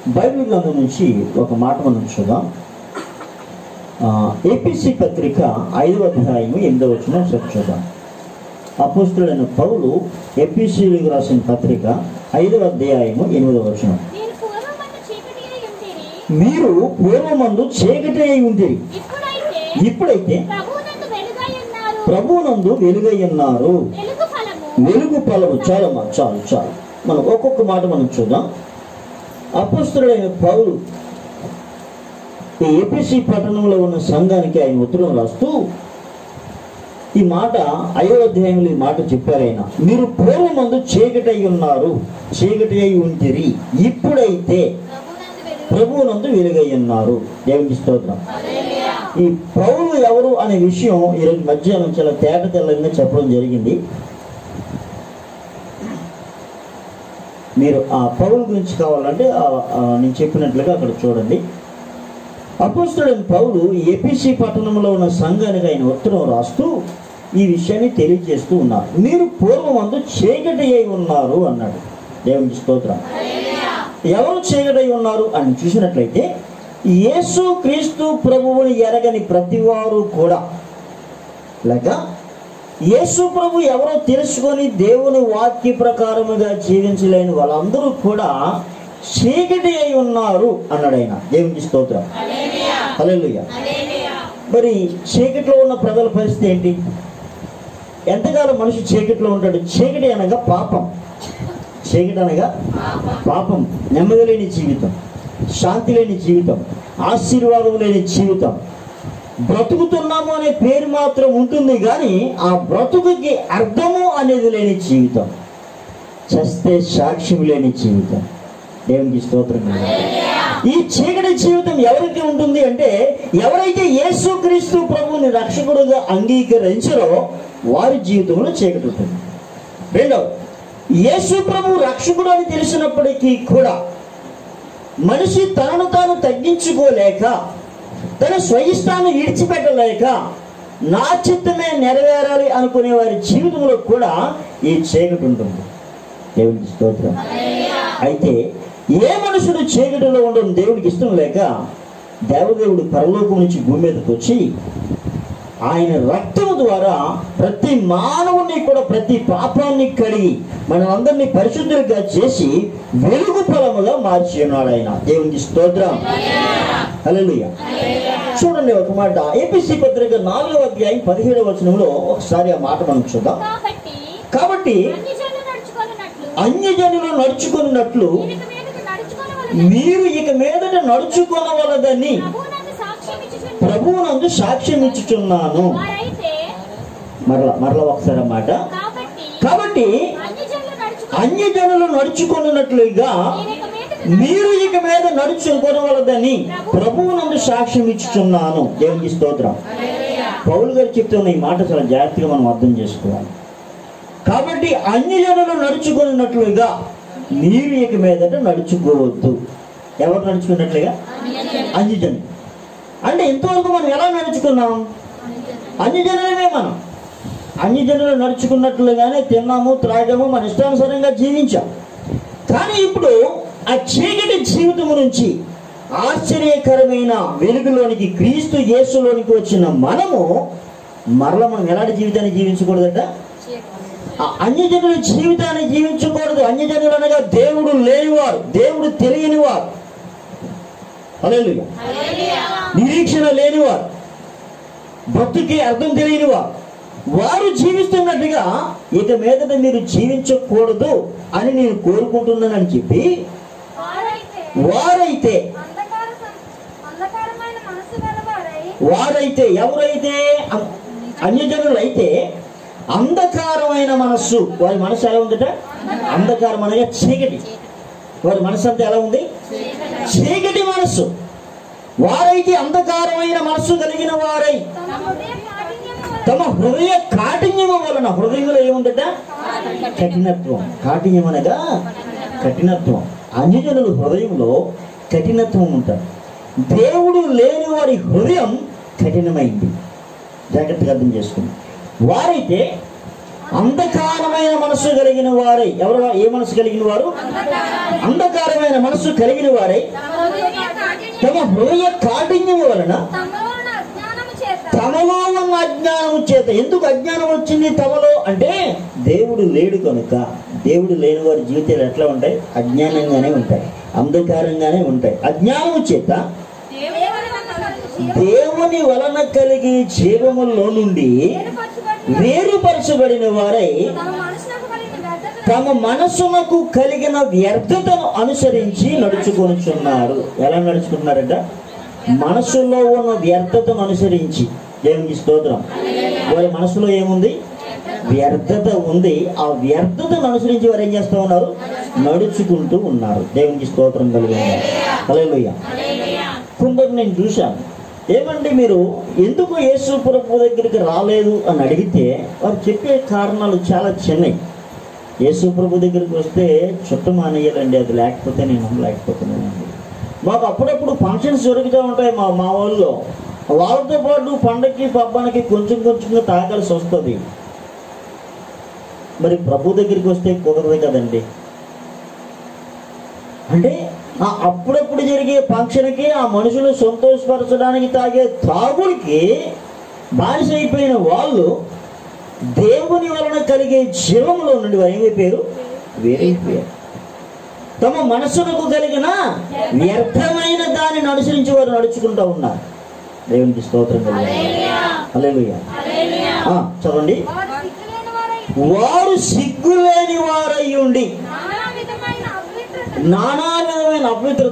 Bible గ్రంథం నుంచి ఒక మాట మనం చూద్దాం. ఏపీసీ పత్రిక 5వ అధ్యాయము 8వ వచనం చూద్దాం. అపోస్తలుడైన పౌలు ఎఫెసీయులకు రాసిన పత్రిక 5వ అధ్యాయము 8వ వచనం. మీరు పూర్వమందు చీకటి అయి ఉంటిరి, ఇప్పుడైతే ప్రభువునందు వెలుగై ఉన్నారు. వెలుగు ఫలము. చాలమ్మా, చాలు చాలు. మనం ఒక్కొక్క మాట మనం చూద్దాం. అపోస్తలుడైన పౌలు ఈ ఏపీసీ పట్టణంలో ఉన్న సంఘానికి ఆయన ఉత్తరం రాస్తూ ఈ మాట 5వ అధ్యాయంలో ఈ మాట చెప్పారు ఆయన. మీరు పూర్వమందు చీకటి అయి ఉన్నారు, చీకటి అయి ఉంటిరి, ఇప్పుడైతే ప్రభువునందు వెలుగై ఉన్నారు. దేవునికి స్తోత్రం. ఈ పౌలు ఎవరు అనే విషయం ఈరోజు మధ్యాహ్నం చాలా తేట తెల్లంగా చెప్పడం జరిగింది. మీరు ఆ పౌలు గురించి కావాలంటే నేను చెప్పినట్లుగా అక్కడ చూడండి. అపోస్తలుడైన పౌలు ఏపీసీ పట్టణంలో ఉన్న సంఘానికి ఆయన ఉత్తరం రాస్తూ ఈ విషయాన్ని తెలియజేస్తూ ఉన్నారు. మీరు పూర్వమందు చీకటి అయి ఉన్నారు అన్నాడు. దేవునికి స్తోత్రం. ఎవరు చీకటి అయి ఉన్నారు అని చూసినట్లయితే యేసు క్రీస్తు ప్రభువుని ఎరగని ప్రతివారు కూడా, లేక యేసు ప్రభు ఎవరో తెలుసుకొని దేవుని వాక్య ప్రకారముగా జీవించలేని వాళ్ళందరూ కూడా చీకటి అయి ఉన్నారు అన్నాడు ఆయన. దేవునికి స్తోత్రం. హల్లెలూయా. మరి చీకటిలో ఉన్న ప్రజల పరిస్థితి ఏంటి? ఎంతకాలం మనిషి చీకటిలో ఉంటాడు? చీకటి అనగా పాపం. చీకటి అనగా పాపం. నెమ్మది లేని జీవితం, శాంతి లేని జీవితం, ఆశీర్వాదం లేని జీవితం. బ్రతుకుతున్నాము అనే పేరు మాత్రం ఉంటుంది కానీ ఆ బ్రతుకుకి అర్థము అనేది లేని జీవితం, చస్తే సాక్ష్యం లేని జీవితం. దేవునికి స్తోత్రం. ఈ చీకటి జీవితం ఎవరికి ఉంటుంది అంటే ఎవరైతే యేసుక్రీస్తు ప్రభువుని రక్షకుడుగా అంగీకరించారో వారి జీవితంలో చీకటి ఉంటుంది. రెండవ, యేసు ప్రభు రక్షకుడు అని తెలిసినప్పటికీ కూడా మనిషి తనను తాను తగ్గించుకోలేక, తన స్వయిష్టాన్ని విడిచిపెట్టలేక నా చిత్తమే నెరవేరాలి అనుకునే వారి జీవితంలో కూడా ఈ చీకటి ఉంటుంది. దేవునికి స్తోత్రం. అయితే ఏ మనుషుడు చీకటిలో ఉండడం దేవుడికి ఇష్టం లేక దేవదేవుడు పరలోకం నుంచి భూమి మీదకి వచ్చి ఆయన రక్తము ద్వారా ప్రతి మానవుని కూడా ప్రతి పాపాన్ని కడిగి మనందరినీ పరిశుద్ధులుగా చేసి వెలుగు ఫలముగా మార్చి ఉన్నాడు ఆయన. దేవునికి స్తోత్రం. హల్లెలూయా. చూడండి ఒక మాట, ఏపీసీ పత్రిక 4వ అధ్యాయం 17వ వచనంలో ఒకసారి ఆ మాట మనం చూద్దాం. కాబట్టి అన్యజనులు నడుచుకున్నట్లు మీరు ఇక మీదట నడుచుకోనవలదని ప్రభువునందు సాక్ష్యం ఇచ్చుచున్నాను. మరలా ఒకసారి అన్నమాట. కాబట్టి అన్యజనులు నడుచుకున్నట్లుగా మీరు ఇక మీద నడుచుకోనవలదని ప్రభువునందు సాక్ష్యం ఇచ్చుచున్నాను. దేవునికి స్తోత్రం. పౌలు గారు చెప్తున్న ఈ మాట చాలా జాగ్రత్తగా మనం అర్థం చేసుకోవాలి. కాబట్టి అన్యజనులు నడుచుకున్నట్లుగా మీరు ఇక మీదట నడుచుకోవద్దు. ఎవరు నడుచుకున్నట్లుగా? అన్యజనులు. అంటే ఇంతవరకు మనం ఎలా నడుచుకున్నాం? అన్యజనులమే. మనం అన్యజనులు నడుచుకున్నట్లుగానే తిన్నాము, త్రాగాము, మన ఇష్టానుసారంగా జీవించాం. కానీ ఇప్పుడు ఆ చీకటి జీవితం నుంచి ఆశ్చర్యకరమైన వెలుగులోనికి, క్రీస్తు యేసులోనికి వచ్చిన మనము మరలా మనం ఎలాంటి జీవితాన్ని జీవించకూడదట? అన్యజనుల జీవితాన్ని జీవించకూడదు. అన్యజనులు అనగా దేవుడు లేనివారు, దేవుడు తెలియని వారు, హల్లెలూయా, నిరీక్షణ లేనివారు, భక్తికి అర్థం తెలియని వారు జీవిస్తున్నట్టుగా ఇక మీదట మీరు జీవించకూడదు అని నేను కోరుకుంటున్నానని చెప్పి వారైతే ఎవరైతే అన్యజనులు అయితే అంధకారమైన మనస్సు, వారి మనసు ఎలా ఉందట? అంధకారం అనగా చీకటి. వారి మనసు అంతా ఎలా ఉంది? చీకటి మనస్సు. వారైతే అంధకారమైన మనస్సు కలిగిన వారై తమ హృదయ కాఠిన్యము వలన, హృదయంలో ఏముందట? కఠినత్వం. కాఠిన్యం అనగా కఠినత్వం. అన్యజనుల హృదయంలో కఠినత్వం ఉంటారు. దేవుడు లేని వారి హృదయం కఠినమైంది. జాగ్రత్తగా అర్థం చేసుకుని వారైతే అంధకారమైన మనసు కలిగిన వారై, ఎవరు ఏ మనసు కలిగిన వారు? అంధకారమైన మనసు కలిగిన వారై తమ హృదయ కాఠిన్యం వలన తమలో ఉన్న అజ్ఞానము చేత. ఎందుకు అజ్ఞానం వచ్చింది తమలో అంటే దేవుడు లేడు కనుక. దేవుడు లేని వారి జీవితాలు ఎట్లా ఉంటాయి? అజ్ఞానంగానే ఉంటాయి, అంధకారంగానే ఉంటాయి. అజ్ఞానము చేత దేవుని వలన కలిగి జీవములో నుండి వేరుపరచబడిన వారై తమ మనసునకు కలిగిన వ్యర్థతను అనుసరించి నడుచుకొనుచున్నారు. ఎలా నడుచుకుంటున్నారట? మనసులో ఉన్న వ్యర్థతను అనుసరించి. దేవునికి స్తోత్రం. వారి మనసులో ఏముంది? వ్యర్థత ఉంది. ఆ వ్యర్థతను అనుసరించి వారు ఏం చేస్తూ ఉన్నారు? నడుచుకుంటూ ఉన్నారు. దేవునికి స్తోత్రం కలిగింది. హల్లెలూయా. కొందరు నేను చూశాను, ఏమండి మీరు ఎందుకు యేసు ప్రభు దగ్గరికి రాలేదు అని అడిగితే వారు చెప్పే కారణాలు చాలా చిన్నవి. యేసు ప్రభు దగ్గరికి వస్తే చుట్ట మానేయాలండి, అది లేకపోతే నేను లేకపోతున్నానండి. మాకు అప్పుడప్పుడు ఫంక్షన్స్ జరుగుతూ ఉంటాయి మా వాళ్ళలో. వాళ్ళతో పాటు పండగకి పబ్బానికి కొంచెం కొంచెంగా తాగాల్సి వస్తుంది. మరి ప్రభు దగ్గరికి వస్తే కుదరదు కదండి. అంటే అప్పుడప్పుడు జరిగే ఫంక్షన్కి ఆ మనుషులు సంతోషపరచడానికి తాగే తాగుడికి బానిస అయిపోయిన వాళ్ళు దేవుని వలన కలిగే జీవంలో నుండి వారు ఏమైపోయారు? వేరైపోయారు. తమ మనసులకు కలిగిన వ్యర్థమైన దానిని అనుసరించి వారు నడుచుకుంటూ ఉన్నారు. దేవునికి స్తోత్రం కలిగింది. హల్లెలూయా. చదవండి. వారు సిగ్గులేని వారై ఉండి నానా విధమైన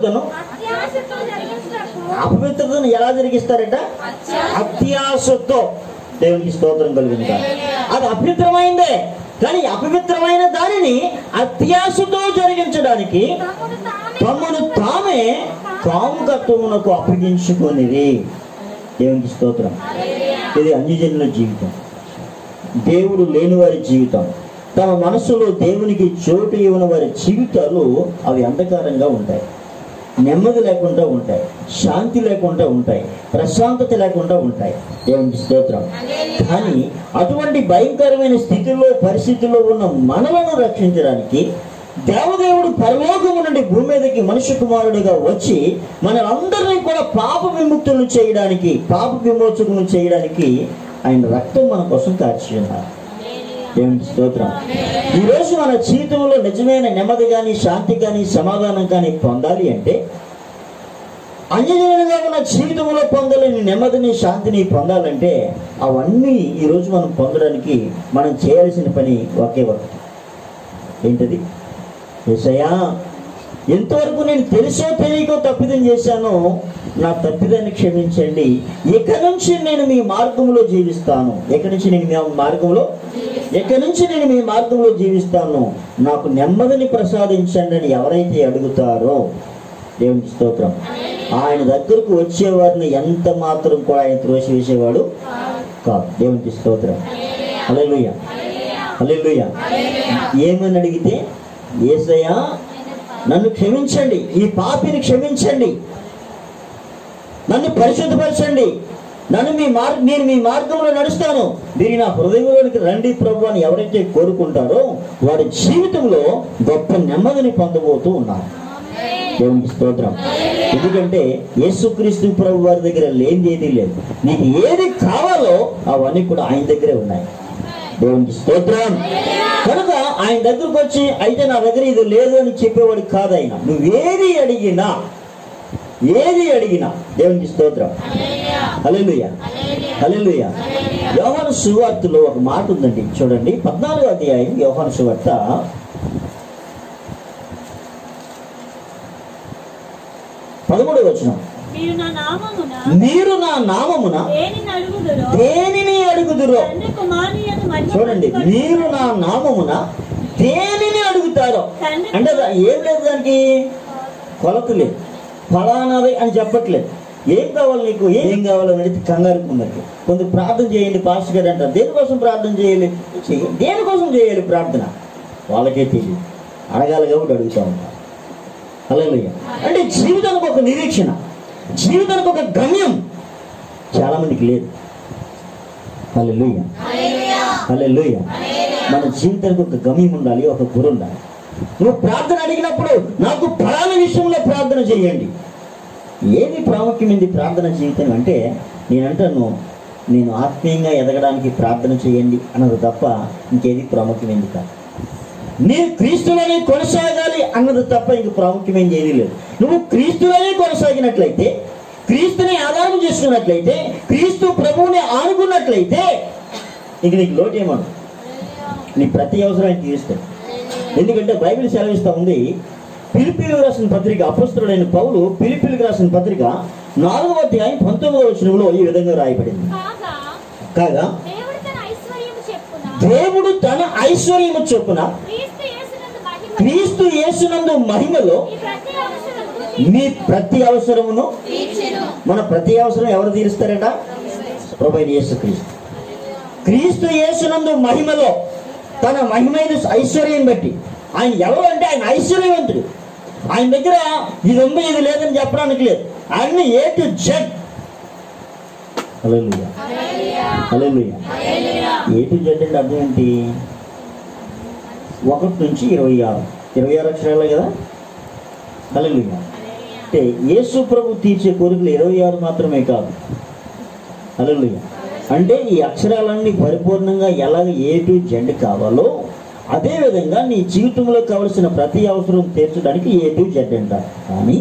అపవిత్రతను ఎలా జరిగిస్తారట? అత్యాశతో. దేవునికి స్తోత్రం కలిగింది. అది అపవిత్రమైందే, కానీ అపవిత్రమైన దానిని అత్యాశతో జరిగించడానికి తమను తామే కాముకత్వమునకు అప్పగించుకొనిరి. దేవునికి స్తోత్రం. ఇది అన్యజనుల జీవితం, దేవుడు లేని వారి జీవితం. తమ మనసులో దేవునికి చోటు ఇవ్వని వారి జీవితాలు అవి అంధకారంగా ఉంటాయి, నెమ్మది లేకుండా ఉంటాయి, శాంతి లేకుండా ఉంటాయి, ప్రశాంతత లేకుండా ఉంటాయి. దేవునికి స్తోత్రం. కానీ అటువంటి భయంకరమైన స్థితిలో పరిస్థితుల్లో ఉన్న మనలను రక్షించడానికి దేవదేవుడు పరలోకము నుండి భూమి మీదకి మనుష్య కుమారుడిగా వచ్చి మనలందరినీ కూడా పాప విముక్తులు చేయడానికి, పాప విమోచకులు చేయడానికి ఆయన రక్తం మన కోసం కార్చి ఉన్నారు. దేవునికి స్తోత్రం. ఈరోజు మన జీవితంలో నిజమైన నెమ్మది కానీ, శాంతి కానీ, సమాధానం కానీ పొందాలి అంటే, అన్యజనులుగా ఉన్న జీవితంలో పొందలేని నెమ్మదిని, శాంతిని పొందాలంటే అవన్నీ ఈరోజు మనం పొందడానికి మనం చేయాల్సిన పని ఒకే ఒకటి. ఏంటది? యేసయ్యా, ఎంతవరకు నేను తెలుసో తెలియకో తప్పిదం చేశానో నా తప్పిదాన్ని క్షమించండి. ఇక నుంచి నేను మీ మార్గంలో జీవిస్తాను. ఎక్కడి నుంచి నేను మీ మార్గంలో జీవిస్తాను. నాకు నెమ్మదిని ప్రసాదించండి అని ఎవరైతే అడుగుతారో, దేవునికి స్తోత్రం, ఆయన దగ్గరకు వచ్చేవారిని ఎంత మాత్రం కూడా ఆయన త్రోసివేసేవాడు కాదు. దేవునికి స్తోత్రం. హల్లెలూయా. హల్లెలూయా. ఏమని అడిగితే, యేసయ్యా నన్ను క్షమించండి, ఈ పాపిని క్షమించండి, నన్ను పరిశుద్ధపరచండి, నేను మీ మార్గంలో నడుస్తాను, మీరు నా హృదయంలోనికి రండి ప్రభు అని ఎవరైతే కోరుకుంటారో వారి జీవితంలో గొప్ప నెమ్మదిని పొందబోతూ ఉన్నారు. దేవునికి స్తోత్రం. ఎందుకంటే యేసుక్రీస్తు ప్రభు వారి దగ్గర లేనిది ఏదీ లేదు. నీకు ఏది కావాలో అవన్నీ కూడా ఆయన దగ్గరే ఉన్నాయి. దేవునికి స్తోత్రం. కనుక ఆయన దగ్గరకు వచ్చి అయితే నా దగ్గర ఇది లేదు అని చెప్పేవాడు కాదు ఆయన. నువ్వేది అడిగినా దేవునికి స్తోత్రం. హల్లెలూయా. హల్లెలూయా. యోహాను సువార్తలో ఒక మాట ఉందండి, చూడండి. 14వ అధ్యాయం యోహాను సువార్త 13వ వచనం. మీరు నా నామమున దేనిని అడుగుదురో, చూడండి, మీరు నా నామమున దేనిని అడుగుతారో అంటే ఏం లేదు, దానికి కొలత లేదు, ఫలానాది అని చెప్పట్లేదు. ఏం కావాలి నీకు, ఏం కావాలని అడిగితే కంగారు ఉన్నట్టు. కొంచెం ప్రార్థన చేయండి పాస్టర్ గారు అంటారు. దేనికోసం ప్రార్థన చేయాలి? దేనికోసం చేయాలి ప్రార్థన? వాళ్ళకే తెలియదు, అడగాలి కాబట్టి అడుగుతూ ఉంటారు. హల్లెలూయా. అంటే జీవితానికి ఒక నిరీక్షణ, జీవితానికి ఒక గమ్యం చాలా మందికి లేదు. హల్లెలూయా. హల్లెలూయా. మన జీవితానికి ఒక గమ్యం ఉండాలి, ఒక గురి ఉండాలి. నువ్వు ప్రార్థన అడిగినప్పుడు నాకు ఫలానా విషయంలో ప్రార్థన చేయండి. ఏది ప్రాముఖ్యమైంది ప్రార్థన జీవితం అంటే, నేనంటాను నేను ఆత్మీయంగా ఎదగడానికి ప్రార్థన చేయండి అన్నది తప్ప ఇంకేది ప్రాముఖ్యమైంది కాదు. నేను క్రీస్తులోనే కొనసాగాలి అన్నది తప్ప ఇంక ప్రాముఖ్యమైనది ఏదీ లేదు. నువ్వు క్రీస్తులోనే కొనసాగినట్లయితే, క్రీస్తుని ఆధారం చేసుకున్నట్లయితే, క్రీస్తు ప్రభువుని ఆనుకున్నట్లయితే ఇంక నీకు లోటు ఏమను, నీ ప్రతి అవసరాన్ని తీరుస్తాడు. ఎందుకంటే బైబిల్ సెలవిస్తూ ఉంది, ఫిలిప్పీయులకు రాసిన పత్రిక, అపోస్తలుడైన పౌలు ఫిలిప్పీయులకు రాసిన పత్రిక 4వ అధ్యాయం 19వ వచనంలో ఈ విధంగా రాయబడింది. కాగా దేవుడు తన ఐశ్వర్యము చొప్పున క్రీస్తు యేసునందు మహిమలో మీ ప్రతి అవసరమును, మన ప్రతి అవసరం ఎవరు తీరుస్తారట? ప్రభువైన యేసుక్రీస్తు. క్రీస్తు యేసునందు మహిమలో తన మహిమైన ఐశ్వర్యం బట్టి, ఆయన ఎవరు అంటే ఆయన ఐశ్వర్యవంతుడు. ఆయన దగ్గర ఇది ఉంది ఇది లేదని చెప్పడానికి లేదు, ఆయన A to Z. Hallelujah, hallelujah. A to Z అంటే అర్థం ఏంటి? 1 నుంచి 26 అక్షరాలే కదా. హల్లెలూయా. అంటే యేసు ప్రభు తీర్చే కోరికలు 26 మాత్రమే కాదు. హల్లెలూయా. అంటే ఈ అక్షరాలన్నీ పరిపూర్ణంగా ఎలాగ ఏ టు జెడ్ కావాలో అదేవిధంగా నీ జీవితంలో కావలసిన ప్రతి అవసరం తీర్చడానికి ఏ టు జెడ్ అంటారు. కానీ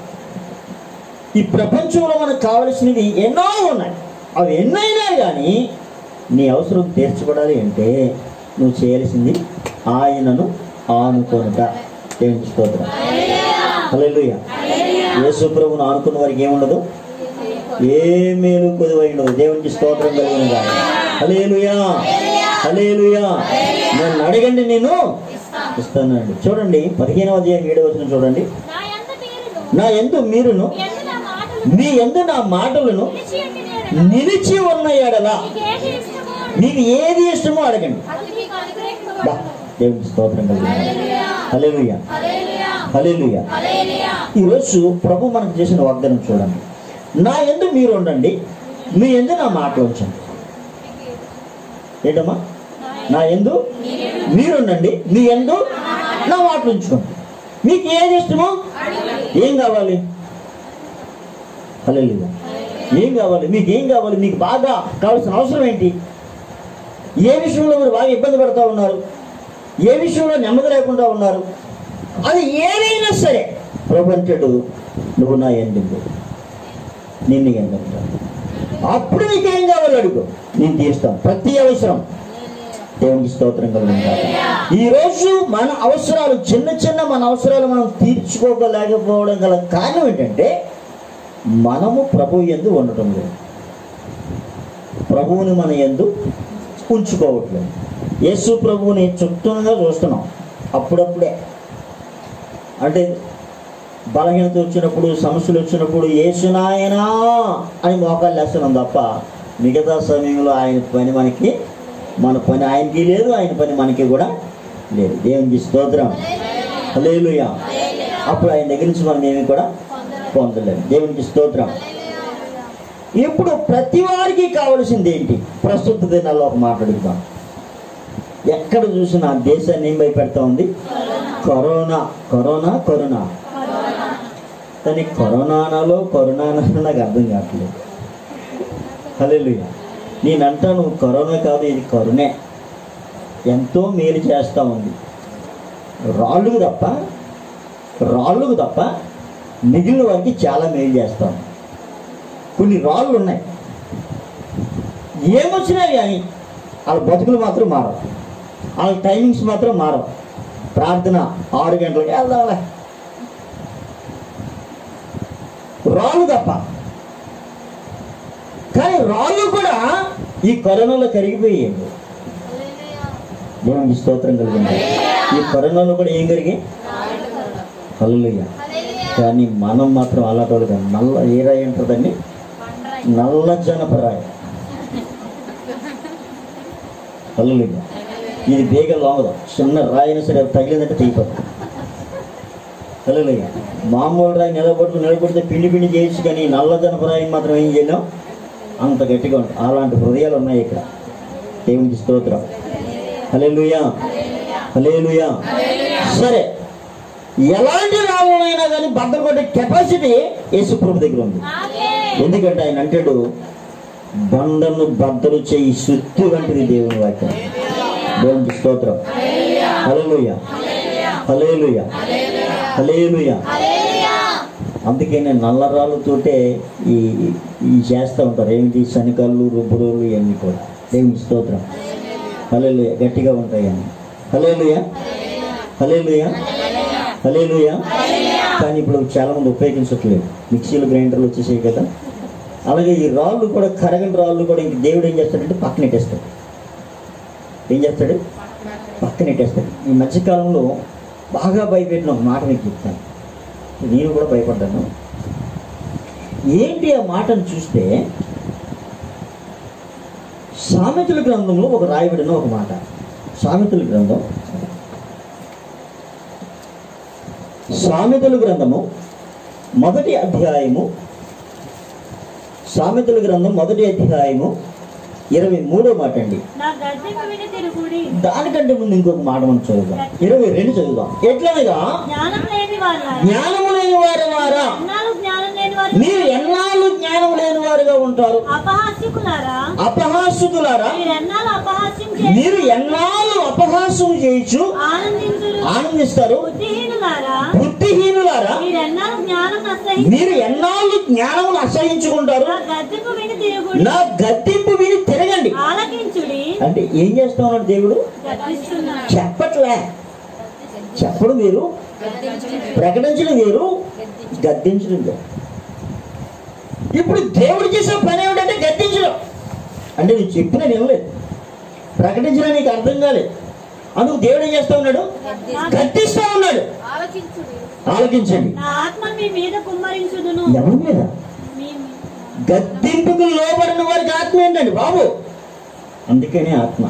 ఈ ప్రపంచంలో మనకు కావలసినవి ఎన్నో ఉన్నాయి. అవి ఎన్నైనా కానీ నీ అవసరం తీర్చబడాలి అంటే నువ్వు చేయాల్సింది ఆయనను ఆనుకొనుట. దేవునికి స్తోత్రం. హల్లెలూయా. యేసు ప్రభువును ఆనుకున్న వారికి ఏముండదు, ఏ మేలు కొదువై ఉండదు. దేవునికి స్తోత్రం కలుగునుగా. హల్లెలూయా, హల్లెలూయా. నన్ను అడగండి నేను ఇస్తానండి. చూడండి 15వ అధ్యాయం 7వ వచనం చూడండి. నా యందు మీరును మీ యందు నా మాటలను నిలిచి ఉన్న ఎడల మీకు ఏది ఇష్టమో అడగండి. దేవునికి స్తోత్రం కలుగునుగా. హల్లెలూయా, హల్లెలూయా. ఈరోజు ప్రభు మనకు చేసిన వాగ్దానం చూడండి. నా యందు మీరు ఉండండి, మీ యందు నా మాటలు ఉంచండి. ఏంటమ్మా? నా యందు మీరుండండి, మీ యందు నా మాటలు ఉంచుకోండి. మీకు ఏది ఇష్టమో, ఏం కావాలి? హల్లెలూయా. ఏం కావాలి? మీకు ఏం కావాలి? మీకు బాగా కావాల్సిన అవసరం ఏంటి? ఏ విషయంలో మీరు బాగా ఇబ్బంది పడుతూ ఉన్నారు? ఏ విషయంలో నెమ్మది లేకుండా ఉన్నారు? అది ఏదైనా సరే ప్రభు అంటాడు, నువ్వు నా యందు నిన్ను ఎందంటాను. అప్పుడు నీకేం కావాలి అడుగు, నేను తీరుస్తాను ప్రతి అవసరం. దేవునికి స్తోత్రం కలుగునుగా. ఈరోజు మన అవసరాలు చిన్న మన అవసరాలు మనం తీర్చుకోలేకపోవడం గల కారణం ఏంటంటే మనము ప్రభువు యందు ఉండటం లేదు, ప్రభువుని మన యందు ఉంచుకోవట్లేదు. యేసు ప్రభువుని చుట్టూగా చూస్తున్నాం అప్పుడప్పుడే. అంటే బలహీనత వచ్చినప్పుడు, సమస్యలు వచ్చినప్పుడు యేసు నాయనా అని మోకాలు వేస్తున్నాం తప్ప మిగతా సమయంలో ఆయన పని మనకి, మన పని ఆయనకి లేదు, ఆయన పని మనకి కూడా లేదు. దేవునికి స్తోత్రం. హల్లెలూయా. అప్పుడు ఆయన దగ్గర నుంచి మనం ఏమి కూడా పొందలేదు. దేవునికి స్తోత్రం. ఇప్పుడు ప్రతి వారికి కావలసింది ఏంటి? ప్రస్తుత దినాల్లో ఒక మాట్లాడుతాం. ఎక్కడ చూసినా దేశాన్ని ఏం భయపెడతా ఉంది? Corona, corona, corona. కానీ కరోనాలో నాకు అర్థం కావట్లేదు. హల్లెలూయా. నేనంటాను కరోనా కాదు, ఇది కరుణే. ఎంతో మేలు చేస్తూ ఉంది. రాళ్ళుకు తప్ప మిగిలిన వారికి చాలా మేలు చేస్తాం. కొన్ని రాళ్ళు ఉన్నాయి, ఏమొచ్చినా కానీ వాళ్ళ బతుకులు మాత్రం మారవు, వాళ్ళ టైమింగ్స్ మాత్రం మారవు. ప్రార్థన 6 గంటలకి వెళ్దాంలే, రాళ్ళు తప్ప. కానీ రాళ్ళు కూడా ఈ కరోనాలో కరిగిపోయాయి. దేవునికి స్తోత్రం కలిగింది. ఈ కరోనాలో కూడా ఏం కరిగి? హల్లెలూయా. కానీ మనం మాత్రం అలాంటి నల్ల ఏ రాయి ఉంటుందండి? నల్ల జనపరాయి. హల్లెలూయా. ఇది బేగ లోంగదు, చిన్న రాయినా సరే తగిలిందంటే తెగిపోతుంది. హల్లెలూయా. మామూలు రాయి నిలబడితే పిండి చేయొచ్చు, కానీ నల్ల జనపరాయిని మాత్రం ఏం చేయలేం, అంత గట్టిగా ఉంటుంది. అలాంటి హృదయాలు ఉన్నాయి ఇక్కడ. దేవునికి స్తోత్రం. హల్లెలూయా, హల్లెలూయా. సరే, ఎలాంటి రాళ్ళనైనా కానీ బద్దలు కొట్టే కెపాసిటీ యేసు ప్రభు దగ్గర ఉంది. ఎందుకంటే ఆయన అంటాడు, బండను బద్దలు చేయి సుత్తి వంటిది దేవుని వాక్యం. దేవునికి స్తోత్రం. హల్లెలూయా, హల్లెలూయా, హల్లెలూయా. అందుకే నేను నల్లరాళ్ళతోటే ఈ చేస్తూ ఉంటారు. ఏమిటి? శనికల్లు, రుబ్బురోలు ఇవన్నీ కూడా. దేవుని స్తోత్రం. హల్లెలూయా. గట్టిగా ఉంటాయి అని. హల్లెలూయా, హల్లెలూయా, హల్లెలూయా. కానీ ఇప్పుడు చాలా మంది ఉపయోగించట్లేదు. మిక్సీలు, గ్రైండర్లు వచ్చేసాయి కదా. అలాగే ఈ రాళ్ళు కూడా, కరగని రాళ్ళు కూడా ఇంక దేవుడు ఏం చేస్తాడంటే పక్కనెట్టేస్తాడు. ఏం చేస్తాడు? పక్కనెట్టేస్తాడు. ఈ మధ్యకాలంలో బాగా భయపెట్టిన ఒక మాట మీకు చెప్తాను. నేను కూడా భయపడ్డాను. ఏంటి ఆ మాటను చూస్తే, సామెతల గ్రంథంలో ఒక రాయబడిన ఒక మాట. సామెతల గ్రంథం, సామెతల గ్రంథము మొదటి అధ్యాయము, సామెతల గ్రంథం మొదటి అధ్యాయము 23వ మాట అండి. దానికంటే ముందు ఇంకొక మాట మనం చదువుదాం. 22 చదువుదాం. ఎట్లనగా జ్ఞానము లేని వారా, మీరు ఎన్నాళ్ళు జ్ఞానం లేని వారుగా ఉంటారు. అపహాస్యకులారా, మీరు ఎన్నాళ్ళు అపహాస్యం చేయొచ్చు ఆనందిస్తారు. బుద్ధిహీనులారా, మీరు ఎన్నాళ్ళు జ్ఞానమును అసహించుకుంటారు. నా గద్దింపు విని తిరగండి. అంటే ఏం చేస్తా ఉన్నాడు దేవుడు? చెప్పట్లే. చెప్పడం వేరు, ప్రకటించడం వేరు, గద్దించడం వేరు. ఇప్పుడు దేవుడు చేసే పని ఏమిటంటే గద్దించడం. అంటే నువ్వు చెప్పినా వినలేదు, ప్రకటించినా నీకు అర్థం కాలేదు. అందుకు దేవుడు ఏం చేస్తా ఉన్నాడు? గద్దిస్తా ఉన్నాడు. ఆలోచించండి. ఎవరి మీద? గద్దింపుకు లోబడిన వారికి ఆత్మ ఏంటండి బాబు? అందుకనే ఆత్మ.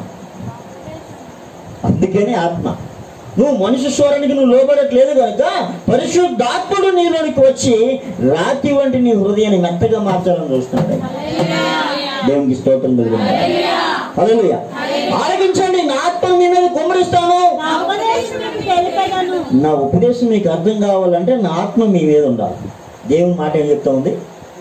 అందుకనే ఆత్మ. నువ్వు మనుష్య స్వరానికి నువ్వు లోబడట్లేదు కనుక పరిశుద్ధాత్ముడు నీలోనికి వచ్చి రాతి వంటి నీ హృదయాన్ని మెత్తగా మార్చాలని చూస్తున్నాడు. దేవునికి స్తోత్రం కలుగుతుంది. హల్లెలూయా. ఆలకించండి. నా ఆత్మ మీ మీద కుమ్మరిస్తాను. నా ఉపదేశం మీకు అర్థం కావాలంటే నా ఆత్మ మీ మీద ఉండాలి. దేవుని మాట ఏం చెప్తా ఉంది?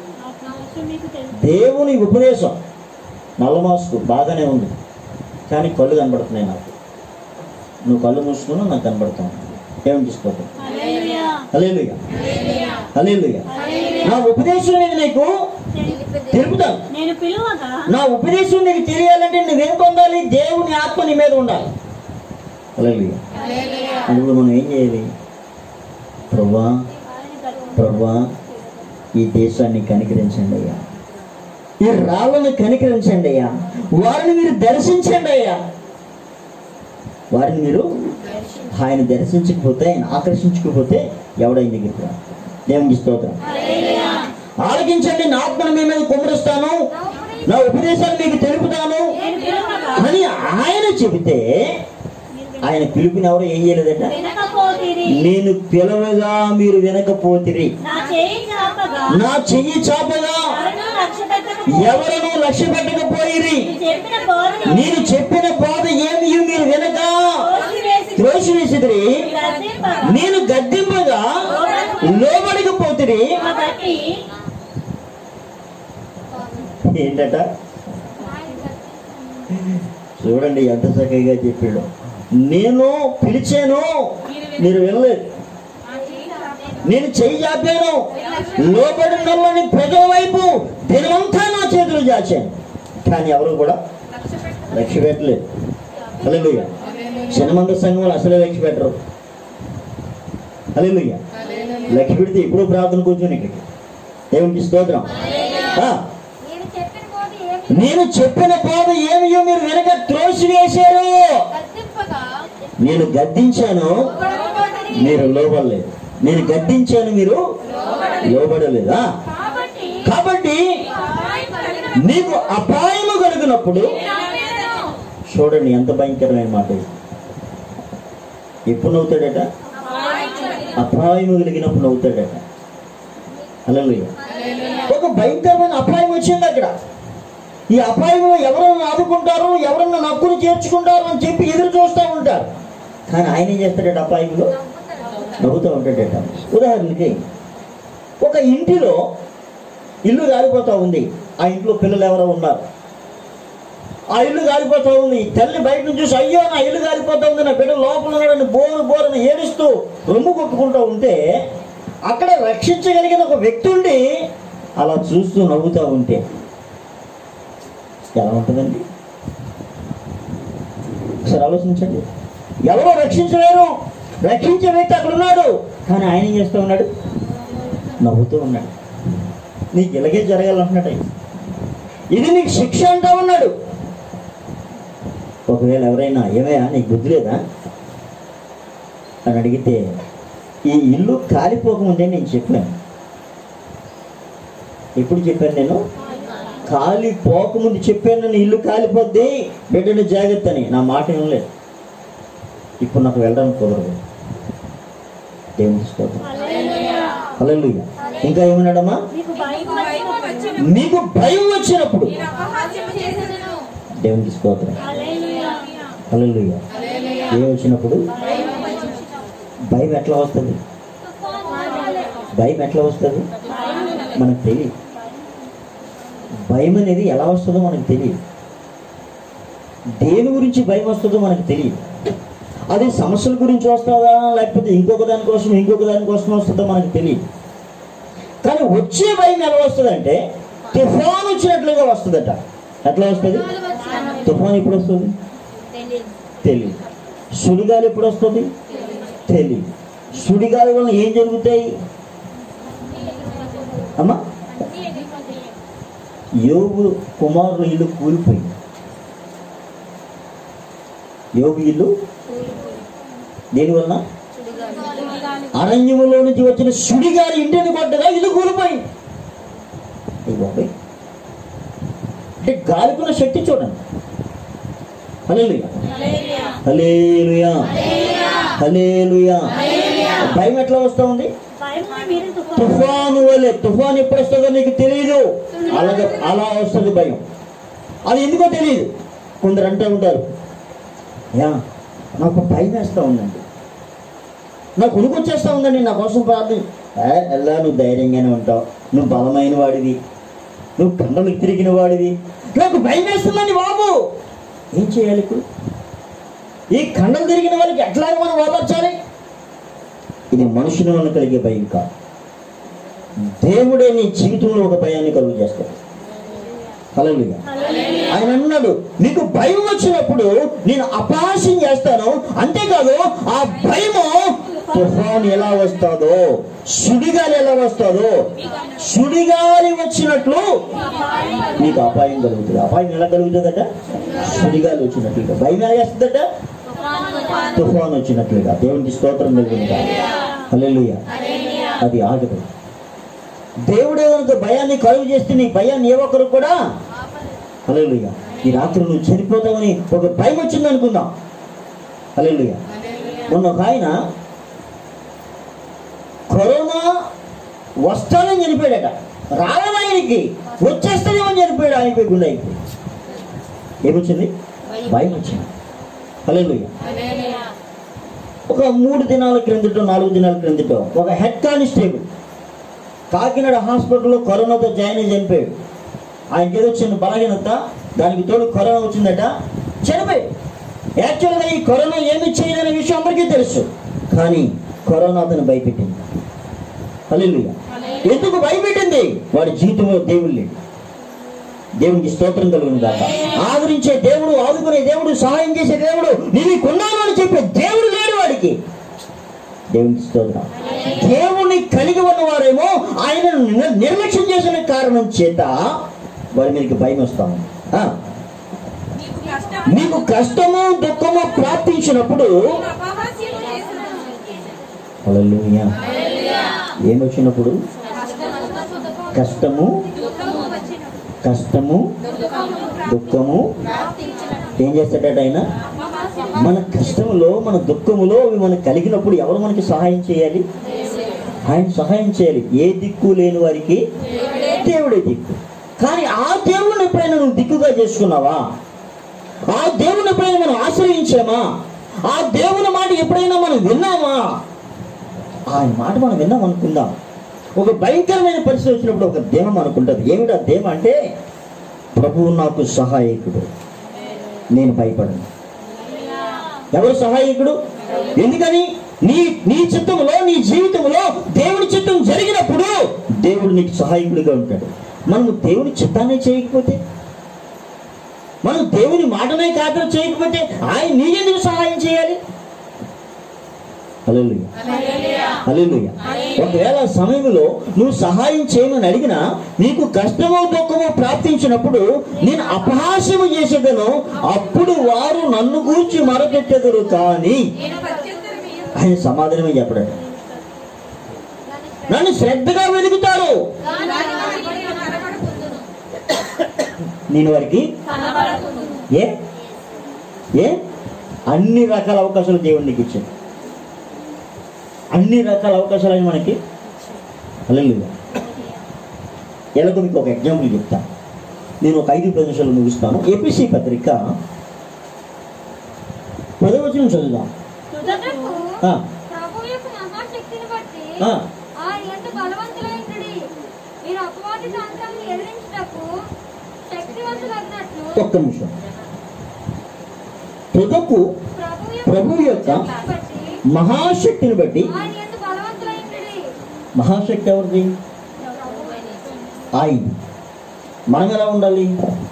దేవుని ఉపదేశం నల్లమాసుకు బాగానే ఉంది, కానీ కళ్ళు కనబడుతున్నాయి నాకు. నువ్వు కళ్ళు మూసుకున్నా నాకు కనబడుతావు. దేవునికి స్తోత్రం. హల్లెలూయా, హల్లెలూయా. నా ఉపదేశం నేను నీకు తెలుపుతాను. నా ఉపదేశం నీకు తెలియాలంటే నువ్వేం పొందాలి? దేవుని ఆత్మ నీ మీద ఉండాలి. హల్లెలూయా. అందులో మనం ఏం చేయాలి? ప్రభువా, ప్రభువా, ఈ దేశాన్ని కనికరించండి అయ్యా, ఈ రాళ్ళను కనికరించండి అయ్యా, వారిని మీరు దర్శించండి అయ్యా. వారిని మీరు ఆయన దర్శించకపోతే, ఆయన ఆకర్షించకపోతే ఎవడైనా దగ్గరికి రా. దేవునికి స్తోత్రం. ఆలకించండి. నా ఆత్మను మీ మీద కుమ్మరిస్తాను, నా ఉపదేశాన్ని మీకు తెలుపుతాను అని ఆయన చెబితే, ఆయన పిలుపుని ఎవరు ఏం చేయలేదట? నేను పిలవగా మీరు వినకపోతిరి, నా చెయ్యి చాపగా ఎవరను లక్ష్య పెట్టకపోయిరి, నేను చెప్పిన బోధ ఏమి మీరు వినక త్రోసివేసిరి, నేను గద్దింపగా లోబడకపోతిరి. ఏంటట? చూడండి ఎంత చక్కగా చెప్పాడు. నేను పిలిచాను, మీరు వినలేదు. నేను చెయ్యి చాపాను, లోబడినోళ్ళని ప్రజల వైపు దినమంతా నా చేతులు చాచాను, కానీ ఎవరు కూడా లక్ష్య పెట్టలేదు. హల్లెలూయా. చిన్నమంది సంఘంలో అసలే లక్ష్య పెట్టరు. హల్లెలూయా. లక్ష్య పెడితే ఇప్పుడు ప్రార్థన కూర్చొని ఇక్కడికి. దేవునికి స్తోత్రం. నేను చెప్పిన బోధ ఏమియో మీరు వెనక త్రోసివేశారు. నేను గద్దించాను, మీరు లోబడలేదు. నేను గద్దించాను, మీరు లోబడలేదా? కాబట్టి నీకు అపాయము కలిగినప్పుడు, చూడండి ఎంత భయంకరమైన మాట. ఎప్పుడు నవ్వుతాడట? అపాయము కలిగినప్పుడు నవ్వుతాడట. హల్లెలూయా. ఒక భయంకరమైన అపాయం వచ్చింది అక్కడ. ఈ అపాయంలో ఎవరన్నా ఆదుకుంటారు, ఎవరన్నా నక్కులు చేర్చుకుంటారు అని చెప్పి ఎదురు చూస్తూ ఉంటారు. కానీ ఆయన ఏం చేస్తాడట? అపాయంలో నవ్వుతూ ఉంటాడట. ఉదాహరణకి ఒక ఇంటిలో ఇల్లు కాలిపోతూ ఉంది. ఆ ఇంట్లో పిల్లలు ఎవరో ఉన్నారు. ఆ ఇల్లు కాలిపోతూ ఉంది. తల్లి బయట నుంచి చూసి, అయ్యో నా ఇల్లు కాలిపోతూ ఉంది, నా బిడ్డ లోపల ఉన్నాడని బోరని ఏడుస్తూ రొమ్ము కొట్టుకుంటూ ఉంటే, అక్కడ రక్షించగలిగిన ఒక వ్యక్తి ఉండి అలా చూస్తూ నవ్వుతూ ఉంటే ఎలా ఉంటుందండి? ఒకసారి ఆలోచించండి. ఎవరో రక్షించలేరు, రక్షించే వ్యక్తి అక్కడ ఉన్నాడు, కానీ ఆయన ఏం చేస్తూ ఉన్నాడు? నవ్వుతూ ఉన్నాడు. నీకు ఇలాగే జరగాలంటున్నాడు. ఇది నీకు శిక్ష అంటా ఉన్నాడు. ఒకవేళ ఎవరైనా ఏమయ్యా నీకు బుద్ధి లేదా అని అడిగితే, ఈ ఇల్లు కాలిపోకముందే నేను చెప్పాను. ఎప్పుడు చెప్పాను? నేను కాలిపోకముందు చెప్పాను, నేను ఇల్లు కాలిపోద్ది, బిడ్డని జాగ్రత్త అని. నా మాట ఏం లేదు. ఇప్పుడు నాకు వెళ్ళడానికి కుదరదు. దేవుని స్తోత్రం. హల్లెలూయా. ఇంకా ఏమన్నాడమ్మా? మీకు భయం వచ్చినప్పుడు. దేవునికి స్తోత్రం. హల్లెలూయా. ఏం వచ్చినప్పుడు? భయం ఎట్లా వస్తుంది? భయం ఎట్లా వస్తుంది మనకు తెలియదు. భయం అనేది ఎలా వస్తుందో మనకు తెలియదు. దేని గురించి భయం వస్తుందో మనకు తెలియదు. అది సమస్యల గురించి వస్తుందా, లేకపోతే ఇంకొక దానికోసం వస్తుందో మనకు తెలియదు. కానీ వచ్చే భయం ఎలా వస్తుందంటే, తుఫాను వచ్చినట్లుగా వస్తుందట. ఎట్లా వస్తుంది? తుఫాను ఎప్పుడు వస్తుంది? తెలియదు. సుడిగాలి ఎప్పుడు వస్తుంది? తెలియదు. సుడిగాలి వల్ల ఏం జరుగుతాయి అమ్మా? యోగు కుమారుల ఇల్లు కూలిపోయింది. యోగు ఇల్లు దేనివల్ల? అరణ్యములో నుంచి వచ్చిన సుడిగాలి ఇంటిని కొట్టగా ఇల్లు కూలిపోయింది. అంటే గాలికున్న శక్తి చూడండి. హల్లెలూయా, హల్లెలూయా, హల్లెలూయా. భయం ఎట్లా వస్తూ ఉంది? తుఫాను వలె. తుఫాను ఎప్పుడు వస్తుందో నీకు తెలియదు, అలాగే అలా వస్తుంది భయం. అది ఎందుకో తెలియదు. కొందరు అంటూ ఉంటారు, నాకు భయం వేస్తూ ఉందండి, నాకు ఉనికి వచ్చేస్తూ ఉందండి, నా కోసం ప్రార్థన. ఎలా నువ్వు ధైర్యంగానే ఉంటావు, నువ్వు బలమైన వాడివి, నువ్వు కండలు తిరిగిన వాడివి, నాకు భయం వేస్తుందండి బాబు. ఏం చేయాలి ఇప్పుడు? ఈ కండలు తిరిగిన వాళ్ళకి ఎట్లాగ మనం ఓదార్చాలి? ఇది మనుషుల వల్ల కలిగే భయం కాదు. దేవుడే నీ జీవితంలో ఒక భయాన్ని కలుగు చేస్తాడు. హల్లెలూయా. ఆయన అన్నాడు, నీకు భయం వచ్చినప్పుడు నేను అపహాస్యం చేస్తాను. అంతేకాదు, ఆ భయము తుఫాను ఎలా వస్తాదో, సుడిగాలి ఎలా వస్తాదో, సుడిగాలి వచ్చినట్లు నీకు అపాయం కలుగుతుంది. అపాయం ఎలా కలుగుతుందట? సుడిగాలి వచ్చినట్లుగా. భయం ఎలా వేస్తుందట? తుఫాను వచ్చినట్లుగా. దేవునికి స్తోత్రం కలుగుతుందా? హల్లెలూయా. అది ఆగదు. దేవుడే కనుక భయాన్ని కలుగు చేస్తే నీ భయాన్ని ఏ ఒక్కరు కూడా, హల్లెలూయా, ఈ రాత్రి నువ్వు చనిపోతావని ఒక భయం వచ్చింది అనుకుందాం. హల్లెలూయా. మొన్న ఒక ఆయన కరోనా వస్తానని చనిపోయాడట. రావడం ఆయనకి వచ్చేస్తానేమని చనిపోయాడు. ఆయనకి గుండె అయిపోయి ఏమొచ్చింది? భయం వచ్చింది. హల్లెలూయా. ఒక 3 దినాల క్రిందటో 4 దినాల క్రిందటో ఒక హెడ్ కానిస్టేబుల్ కాకినాడ హాస్పిటల్లో కరోనాతో జాయిన్ అయ్యి చనిపోయాడు. ఆయనకి ఏదో వచ్చిన బలహీనత, దానికి తోడు కరోనా వచ్చిందట, చనిపోయాడు. యాక్చువల్గా ఈ కరోనా ఏమి చేయదనే విషయం అందరికీ తెలుసు, కానీ కరోనా అతను భయపెట్టింది. హల్లెలూయా. ఎందుకు భయపెట్టింది? వాడి జీవితంలో దేవుడు లేడు. దేవునికి స్తోత్రం కలుగును గాక. ఆదరించే దేవుడు, ఆదుకునే దేవుడు, సహాయం చేసే దేవుడు, నీకున్నాను అని చెప్పే దేవుడు లేడు వాడికి. దేవునికి స్తోత్రం. దేవుని కలిగి ఉన్నవారేమో ఆయన నిర్లక్ష్యం చేసిన కారణం చేత వాడి మీదకి భయం వస్తాము. నీకు కష్టము దుఃఖము ప్రాప్తించినప్పుడు హల్లెలూయా, ఏమొచ్చినప్పుడు? కష్టము దుఃఖము ఏం చేస్తాడట ఆయన? మన కష్టములో, మన దుఃఖములో అవి మనకు కలిగినప్పుడు ఎవరు మనకి సహాయం చేయాలి? ఆయన సహాయం చేయాలి. ఏ దిక్కు లేని వారికి దేవుడే దిక్కు. కానీ ఆ దేవుని ఎప్పుడైనా నువ్వు దిక్కుగా చేసుకున్నావా? ఆ దేవుని ఎప్పుడైనా మనం ఆశ్రయించామా? ఆ దేవుని మాట ఎప్పుడైనా మనం విన్నామా? ఆయన మాట మనం విన్నాం అనుకుందాం. ఒక భయంకరమైన పరిస్థితి వచ్చినప్పుడు ఒక దేవం అనుకుంటుంది. ఏమిటా దేవం అంటే, ప్రభువు నాకు సహాయకుడు, నేను భయపడను. ఎవరు సహాయకుడు? ఎందుకని? నీ చిత్తంలో, నీ జీవితంలో దేవుని చిత్తం జరిగినప్పుడు దేవుడు నీకు సహాయకుడిగా ఉంటాడు. మనము దేవుని చిత్తాన్ని చేయకపోతే, మనం దేవుని మాటనే ఖాతరు చేయకపోతే ఆయన నీ ఎందుకు సహాయం చేయాలి? హల్లెలూయా, హల్లెలూయా. ఒకవేళ సమయంలో నువ్వు సహాయం చేయమని అడిగినా నీకు కష్టమో దుఃఖమో ప్రాప్తించినప్పుడు నేను అపహాస్యము చేసేదను, అప్పుడు వారు నన్ను గూర్చి మొరపెట్టెదరు, కానీ ఆయన సమాధానమే చెప్పడాడు. నన్ను శ్రద్ధగా వెలుగుతారు, నేను వారికి ఏ అన్ని రకాల అవకాశాలు దేవుడు నీకు ఇచ్చాడు. అన్ని రకాల అవకాశాలు అని మనకి. హల్లెలూయా. ఎలాగో మీకు ఒక ఎగ్జాంపుల్ చెప్తాను. నేను ఒక 5 ప్రదేశాలు ముగిస్తాను. ఎపిసి పత్రిక 10వ వచనం చదువుదాం. ఒక్క నిమిషం. తుదకు ప్రభువు యొక్క మహాశక్తిని బట్టి. మహాశక్తి ఎవరిది? ఆయన. మనం ఎలా ఉండాలి?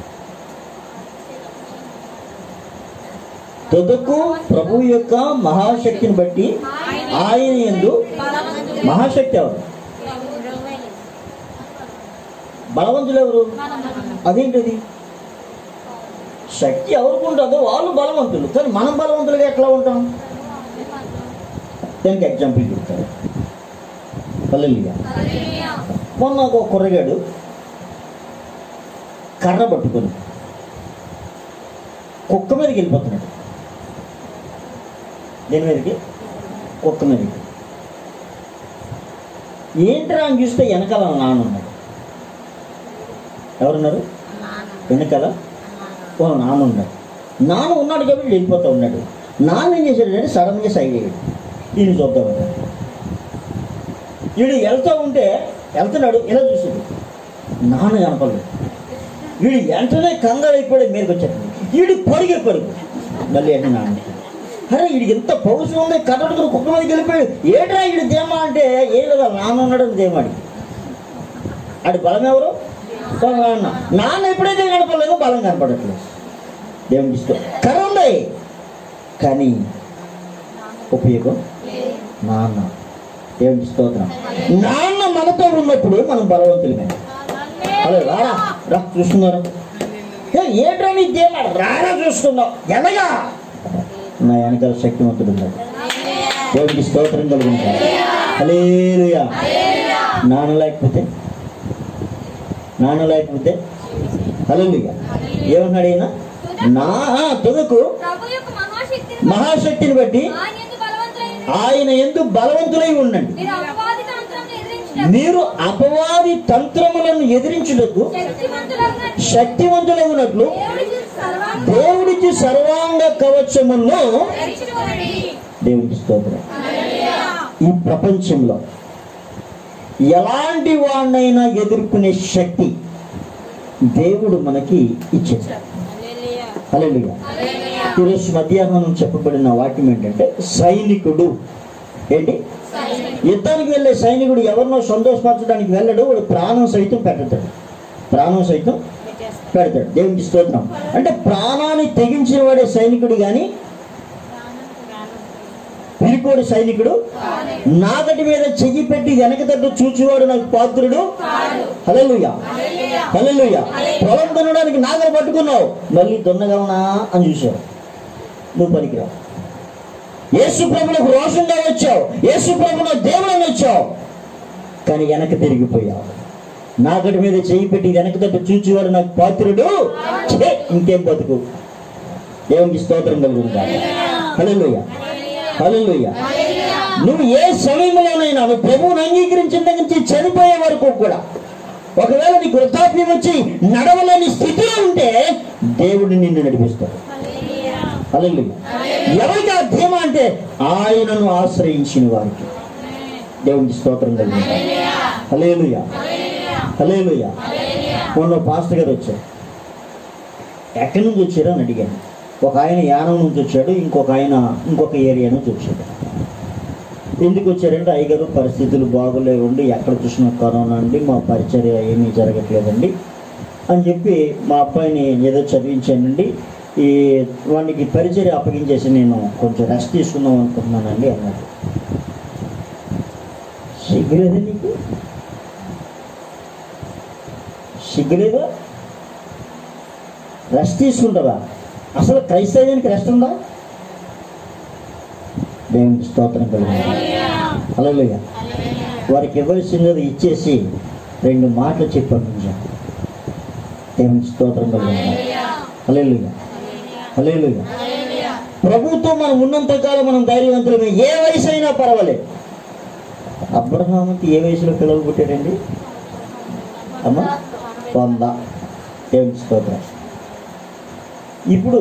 తుదకు ప్రభువు యొక్క మహాశక్తిని బట్టి ఆయన యందు. మహాశక్తి ఎవరు? బలవంతులు ఎవరు? అదేంటిది? శక్తి ఎవరికి ఉంటుందో వాళ్ళు బలవంతులు, కానీ మనం బలవంతులుగా ఎట్లా ఉంటాం? దానికి ఎగ్జాంపుల్ చెప్తారు. హల్లెలూయా. మొన్న ఒక కుర్రగాడు కర్ర పట్టుకొని కుక్క మీదకి వెళ్ళిపోతున్నాడు. దేని మీదకి? కుక్క మీదకి. ఏంట్రా అని చూస్తే వెనకాల నాన్న ఉన్నాడు. ఎవరున్నారు వెనకాల? వాళ్ళ నాన్న ఉన్నాడు. నాన్న ఉన్నాడు కాబట్టి వెళ్ళిపోతూ ఉన్నాడు. నాన్న ఏం చేశాడంటే సడన్గా సైడ్ అయ్యాడు. ఈయన చూద్దామన్నాడు. వీడు వెళ్తున్నాడు, ఇలా చూసాడు, నాన్న కనపడలేదు. వీడు వెంటనే కంగారు అయిపోయాడు, మీదకి వచ్చాడు. వీడు పరుగు మళ్ళీ అంటే నాన్న, అరే వీడికి ఎంత పౌరుషం ఉంది, కట్టడుకుని కుక్క మీదకి వెళ్ళిపోయాడు. ఏట్రా వీడు దేమా అంటే, ఏ లేదా నాన్న ఉన్నాడు అని దేమాడి. ఆడి బలం ఎవరు? నాన్న. నాన్న ఎప్పుడైతే కనపడలేదో బలం కనపడట్లేదు. దేవుని ఇష్టం. కర్ర ఉంది కానీ ఉపయోగం నాన్న. దేవుని స్తోత్రం. నాన్న మనతో ఉన్నప్పుడు మనం బలవంతులమే. అదే రారా రా చూస్తున్నారు, ఏట్రా నీ దేమా రారా చూస్తున్నావు, ఎలాగా నా వెనకాల శక్తివంతుడు ఉన్నాడు. దేవునికి స్తోత్రం కలుగుతాడు. హల్లెలూయా. నాన్న లేకపోతే హల్లెలూయా. ఏమన్నాడు ఆయన? నా తుదకు మహాశక్తిని బట్టి ఆయన యందు బలవంతులై ఉండండి. మీరు అపవాది తంత్రములను ఎదిరించుటకు శక్తివంతులైనట్లు దేవుడికి సర్వాంగ కవచములను. దేవుడికి స్తోత్రం. ఈ ప్రపంచంలో ఎలాంటి వాడినైనా ఎదుర్కొనే శక్తి దేవుడు మనకి ఇచ్చేసాడు. హల్లెలూయా. ఈరోజు మధ్యాహ్నం చెప్పబడిన వాక్యం ఏంటంటే, సైనికుడు. ఏంటి? యుద్ధానికి వెళ్ళే సైనికుడు ఎవరినో సంతోషపరచడానికి వెళ్ళడు, వాడు ప్రాణం సైతం పెడతాడు. దేవునికి స్తోత్రం. అంటే ప్రాణాన్ని తెగించిన వాడే సైనికుడు, కానీ పిరికోడు సైనికుడు. నాగటి మీద చెయ్యి పెట్టి వెనక తట్టు చూచేవాడు నాకు పాత్రుడు. హల్లెలూయా, హల్లెలూయా. పొలం దున్నడానికి నాగలు పట్టుకున్నావు, మళ్ళీ దున్నగలనా అని చూసావు, నువ్వు పనికిరావు. యేసు ప్రభువుకు రోషంగా వచ్చావు, యేసు ప్రభువును దేవుడని వచ్చావు, కానీ వెనక తిరిగిపోయావు. నాగటి మీద చెయ్యి పెట్టి వెనక తట్టు చూచేవాడు నాకు పాత్రుడు. ఇంకేం బతుకు. దేవునికి స్తోత్రం కలుగుతాడు. హల్లెలూయా, హల్లెలూయా. నువ్వు ఏ సమయంలోనైనా నువ్వు ప్రభువును అంగీకరించిన దగ్గర నుంచి చనిపోయే వరకు కూడా ఒకవేళ నీకు వృద్ధాప్యం వచ్చి నడవలేని స్థితిలో ఉంటే దేవుడు నిన్ను నడిపిస్తాడు. హల్లెలూయా. ఎవరికి ఆ ధీమా అంటే ఆయనను ఆశ్రయించిన వారికి. దేవునికి స్తోత్రం కలుగుతుంది. హల్లెలూయా, హల్లెలూయా. మొన్న పాస్టర్ గారు వచ్చారు. ఎక్కడి నుంచి వచ్చారో అని అడిగాను. ఒక ఆయన యానం నుంచి వచ్చాడు, ఇంకొక ఆయన ఇంకొక ఏరియా నుంచి వచ్చాడు. ఎందుకు వచ్చారంటే, అయ్యగారు పరిస్థితులు బాగోలేవండి, ఎక్కడ చూసినా కరోనా అండి, మా పరిచర్య ఏమీ జరగట్లేదండి అని చెప్పి మా అబ్బాయిని ఏదో చదివించానండి, ఈ వానికి పరిచర్య అప్పగించేసి నేను కొంచెం రెస్ట్ తీసుకుందాం అనుకుంటున్నానండి అన్నాడు. సిగ్గులేదా నీకు? సిగ్గులేదా? రెస్ట్ తీసుకుంటావా? అసలు క్రైస్తవ్యానికి రెస్ట్ ఉందా? దేవునికి స్తోత్రం కలుగుతుంది. హల్లెలూయా. వారికి ఇవ్వాల్సినది ఇచ్చేసి 2 మాటలు చెప్పి పంపించాను. దేవునికి స్తోత్రం కలుగుతుంది. హల్లెలూయా, హల్లెలూయా. ప్రభుత్వం మనం ఉన్నంతకాలం మనం ధైర్యవంతులమే. ఏ వయసు అయినా పర్వాలేదు. అబ్రహాముకి ఏ వయసులో పిల్లలు పుట్టారండి? అమ్మ 100. దేవునికి స్తోత్రం. ఇప్పుడు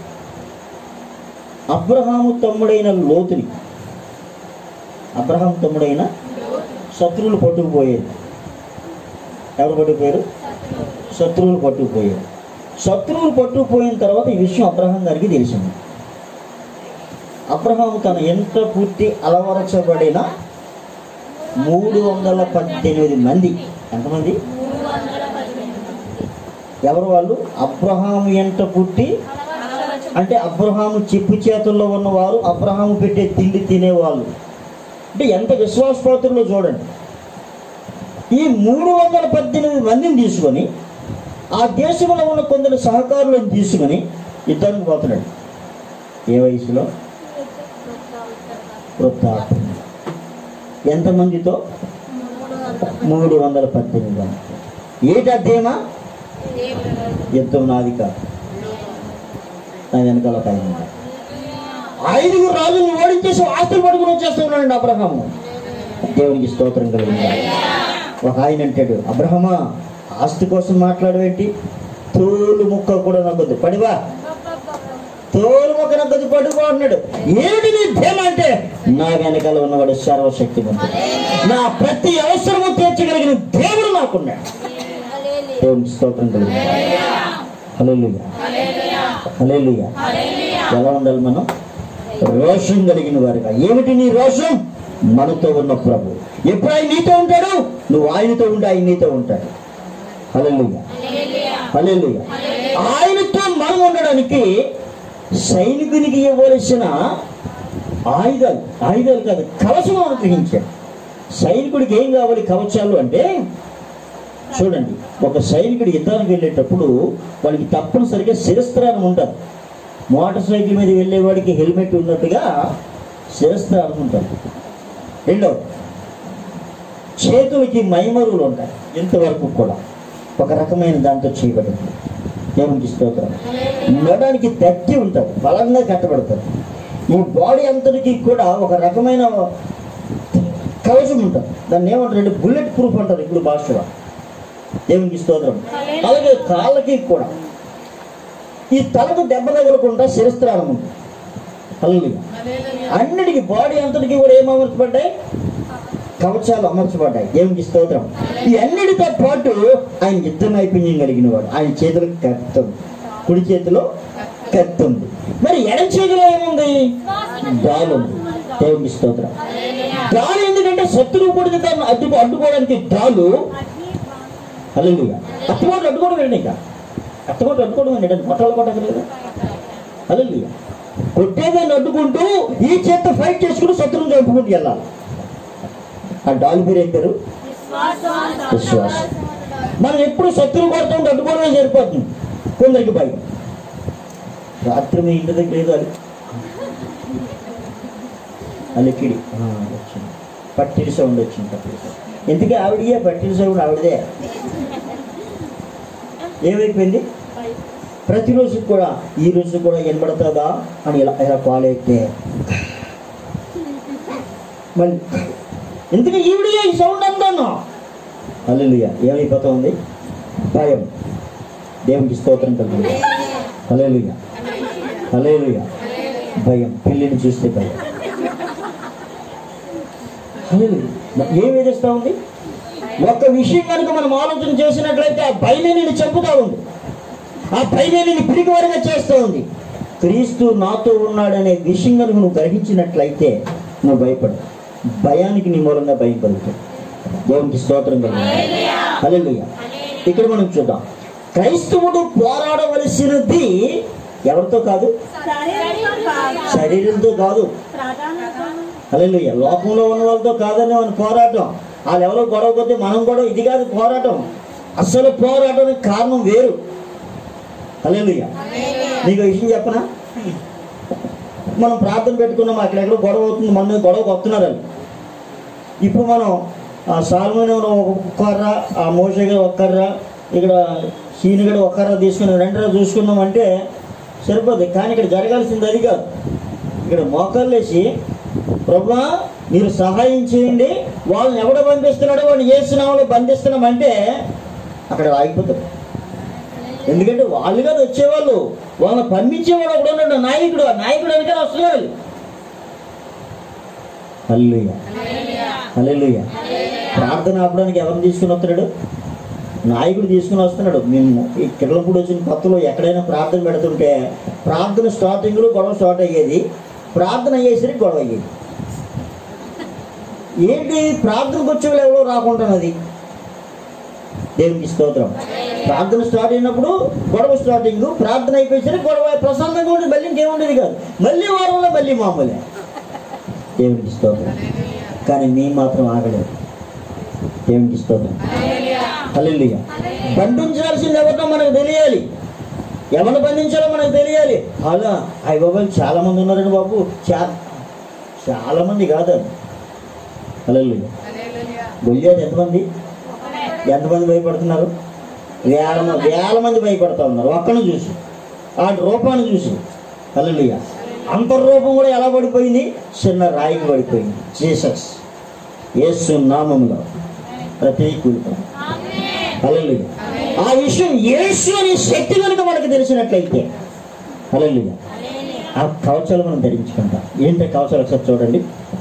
అబ్రహాము తమ్ముడైన లోతుని, అబ్రహాము తమ్ముడైన శత్రువులు పట్టుకుపోయారు. ఎవరు పట్టుకుపోయారు? శత్రువులు పట్టుకుపోయారు. శత్రువులు పట్టుకుపోయిన తర్వాత ఈ విషయం అబ్రహాం గారికి తెలిసింది. అబ్రహాము తన ఎంత పూర్తి అలవరచబడిన 318 మంది. ఎంతమంది? ఎవరు వాళ్ళు? అబ్రహాము ఎంట పుట్టి అంటే అబ్రహాము చెప్పు చేతుల్లో ఉన్నవారు, అబ్రహాము పెట్టే తిండి తినేవాళ్ళు. అంటే ఎంత విశ్వాసపాత్రలో చూడండి. ఈ 318 మందిని తీసుకొని ఆ దేశంలో ఉన్న కొందరు సహకారులను తీసుకొని యుద్ధానికి పోతున్నాడు. ఏ వయసులో? వృద్ధాప్యం. ఎంతమందితో? 318 మంది. ఏటి అధ్యయమా? యుద్ధం నాది కాదు, నా వెనకాల 5 రాజులను ఓడించేసి ఆస్తులు పట్టుకుని వచ్చేస్తున్నాడండి అబ్రహాము. దేవునికి స్తోత్రం కలిగింది. ఒక ఆయన అంటాడు, అబ్రహమా ఆస్తి కోసం మాట్లాడవేంటి? తోలు ముక్క కూడా నగ్గొద్దు, పడివా, తోలు ముక్క నగ్గొద్దు, పడుకో అన్నాడు. ఏమిటి నీ ధీమ అంటే, నా వెనకాల ఉన్నవాడు సర్వశక్తిమంతుడు, నా ప్రతి అవసరము తీర్చగలిగిన దేవుడు నాకున్నాడు. దేవునికి స్తోత్రం కలిగింది. హల్లెలూయా, హల్లెలూయా. ఎలా ఉండాలి మనం? రోషం కలిగిన వారుగా. ఏమిటి నీ రోషం? మనతో ఉన్న ప్రభు. ఎప్పుడు ఆయన నీతో ఉంటాడు, నువ్వు ఆయనతో ఉండి ఆయన నీతో ఉంటాడు. హల్లెలూయా, హల్లెలూయా. ఆయనతో మనం ఉండడానికి సైనికునికి ఇవ్వవలసిన ఆయుధాలు కాదు, కవచం అనుగ్రహించాడు. సైనికుడికి ఏం కావాలి? కవచాలు. అంటే చూడండి, ఒక సైనికుడు యుద్ధానికి వెళ్ళేటప్పుడు వాడికి తప్పనిసరిగా శిరస్త్రాణం ఉంటుంది. మోటార్ సైకిల్ మీద వెళ్ళేవాడికి హెల్మెట్ ఉన్నట్టుగా శిరస్త్రాణం ఉంటుంది. రెండవ, చేతులకి మైమరులు ఉంటాయి. ఇంతవరకు కూడా ఒక రకమైన దాంతో చేయబడింది. దేవునికి స్తోత్రం. నడడానికి దట్టి ఉంటుంది, బలంగా కట్టబడుతుంది. ఈ బాడీ అంతటికి కూడా ఒక రకమైన కవచం ఉంటుంది. దాన్ని ఏమంటారు? బుల్లెట్ ప్రూఫ్ అంటారు ఇప్పుడు భాషలో. దేవునికి స్తోత్రం. అలాగే కాళ్ళకి కూడా, ఈ తలకు దెబ్బ తగలకుండా శిరస్త్రాణం ఉంది. హల్లెలూయా. అన్నిటికీ బాడీ అంతటికి కూడా ఏం అమర్చబడ్డాయి? కవచాలు అమర్చబడ్డాయి. దేవునికి స్తోత్రం. ఈ అన్నిటితో పాటు ఆయన యుద్ధ నైపుణ్యం కలిగిన వాడు. ఆయన చేతులకు కత్తి ఉంది, కుడి చేతిలో కత్తి ఉంది. మరి ఎడం చేతిలో ఏముంది? డాలు ఉంది. దేవునికి స్తోత్రం. డాలు ఎందుకంటే శత్రువు కూడా దాన్ని అడ్డుకోవడానికి డాలు. హల్లెలూయా. అత్తగోటు అడ్డుకోవడం ఏంటి? ఇక అత్తగోటు అడ్డుకోవడం ఏంటి? కొట్టాలు కొట్టగలదు. హల్లెలూయా. కొట్టేదాన్ని అడ్డుకుంటూ ఈ చేత ఫైట్ చేసుకుంటూ శత్రువుని చంపుకుంటూ వెళ్ళాలి. ఆ డాలు పేరు ఏం పేరు? విశ్వాసం. మనం ఎప్పుడు శత్రువు కొడుతుంటే అడ్డుకోవడమే సరిపోతుంది కొందరికి భయం. రాత్రి మీ ఇంటి దగ్గర ఏదో అలికిడి వచ్చింది, పట్టిడి సౌండ్ వచ్చింది. పట్టిడి సౌండ్ ఎందుకే? ఆవిడయే పట్టిడి సౌండ్, ఆవిడదే. ఏమైపోయింది? ప్రతిరోజు కూడా ఈ రోజు కూడా వినబడుతుందా అని ఇలా ఇలా కాల్ అయితే మళ్ళీ ఎందుకు ఈవిడే ఈ సౌండ్ అంటాను. హల్లెలూయా. ఏమైపోతా ఉంది? భయం. దేవునికి స్తోత్రం కలుగుతుంది. హల్లెలూయా, హల్లెలూయా. భయం, పిల్లిని చూస్తే భయం. హల్లెలూయా. ఏం వేధిస్తూ ఉంది? ఒక్క విషయం కనుక మనం ఆలోచన చేసినట్లయితే ఆ భయమే నేను చంపుతా ఉంది, ఆ భయమే నేను పిరికివారిగా చేస్తూ ఉంది. క్రీస్తు నాతో ఉన్నాడనే విషయం కనుక నువ్వు గ్రహించినట్లయితే నువ్వు భయపడు. భయానికి నీ మూలంగా భయం కలుగుతుంది. దేవునికి స్తోత్రం కలుగుతుంది. హల్లెలూయా. ఇక్కడ మనం చూద్దాం, క్రైస్తవుడు పోరాడవలసినది ఎవరితో కాదు? శరీరంతో కాదు. హల్లెలూయా. లోకంలో ఉన్న వాళ్ళతో కాదని మన పోరాటం. వాళ్ళు ఎవరో గొడవపోతే మనం కూడా ఇది కాదు పోరాటం. అసలు పోరాటానికి కారణం వేరు. హల్లెలూయా. నీకు విషయం చెప్పనా? మనం ప్రార్థన పెట్టుకున్నాం, అక్కడెక్కడో గొడవ అవుతుంది, మన గొడవకు వస్తున్నారు అని. ఇప్పుడు మనం సాల్మోని ఒక్కర్రా, ఆ మోషగా ఒక్కర్రా, ఇక్కడ సీనిగడ ఒక్కర్రా తీసుకుని రెండరా చూసుకున్నామంటే సరిపోతుంది. కానీ ఇక్కడ జరగాల్సింది అది కాదు. ఇక్కడ మోకాళ్ళు వేసి ప్రభువా మీరు సహాయం చేయండి, వాళ్ళని ఎవడో పంపిస్తున్నాడో వాడిని యేసునామములో బంధిస్తున్నామంటే అక్కడ ఆగిపోతుంది. ఎందుకంటే వాళ్ళు కాదు వచ్చేవాళ్ళు, వాళ్ళని పంపించేవాడు ఒకడు ఉన్నాడు, నాయకుడు. ఆ నాయకుడు వెనకాల వస్తున్నాడు. హల్లెలూయా, హల్లెలూయా. ప్రార్థన ఆపడానికి ఎవరిని తీసుకుని వస్తున్నాడు? నాయకుడు తీసుకుని వస్తున్నాడు. మేము ఈ కిర్లంపూడి వచ్చిన కొత్తలో ఎక్కడైనా ప్రార్థన పెడుతుంటే ప్రార్థన స్టార్టింగ్లో గొడవ స్టార్ట్ అయ్యేది, ప్రార్థన అయ్యేసరికి గొడవ అయ్యేది. ఏంటి? ప్రార్థనకు వచ్చేవాళ్ళు ఎవరో రాకుంటున్నది. దేవునికి స్తోత్రం. ప్రార్థన స్టార్ట్ అయినప్పుడు గొడవ స్టార్టింగ్, ప్రార్థన అయిపోయేసరికి గొడవ. ప్రశాంతంగా ఉండి మళ్ళీ ఇంకేముండేది కాదు. మళ్ళీ వారంలో మళ్ళీ మామూలే. దేవునికి స్తోత్రం. కానీ మేము మాత్రం ఆగలేదు. దేవునికి స్తోత్రం. హల్లెలూయా. బంధించాల్సింది ఎవరినో మనకు తెలియాలి, ఎవరిని బంధించాలో మనకు తెలియాలి. అలా అయ్య బాబు చాలా మంది ఉన్నారండి బాబు, చాలా మంది కాదండి. హల్లెలూయా. గొల్లియాతు ఎంతమంది భయపడుతున్నారు? వేల మంది భయపడుతూ ఉన్నారు ఒక్కను చూసి, ఆ రూపాన్ని చూసి. హల్లెలూయా. అంతర్రూపం కూడా ఎలా పడిపోయింది? చిన్న రాయికి పడిపోయింది. జీసస్ యేసు నామములో ప్రతి కూలిపోయింది. హల్లెలూయా. ఆ విషయం యేసు అనే శక్తి కనుక మనకు తెలిసినట్లయితే, హల్లెలూయా, ఆ కవచాలు మనం ధరించుకుంటాం. ఏంటంటే కవచాలు ఒకసారి చూడండి.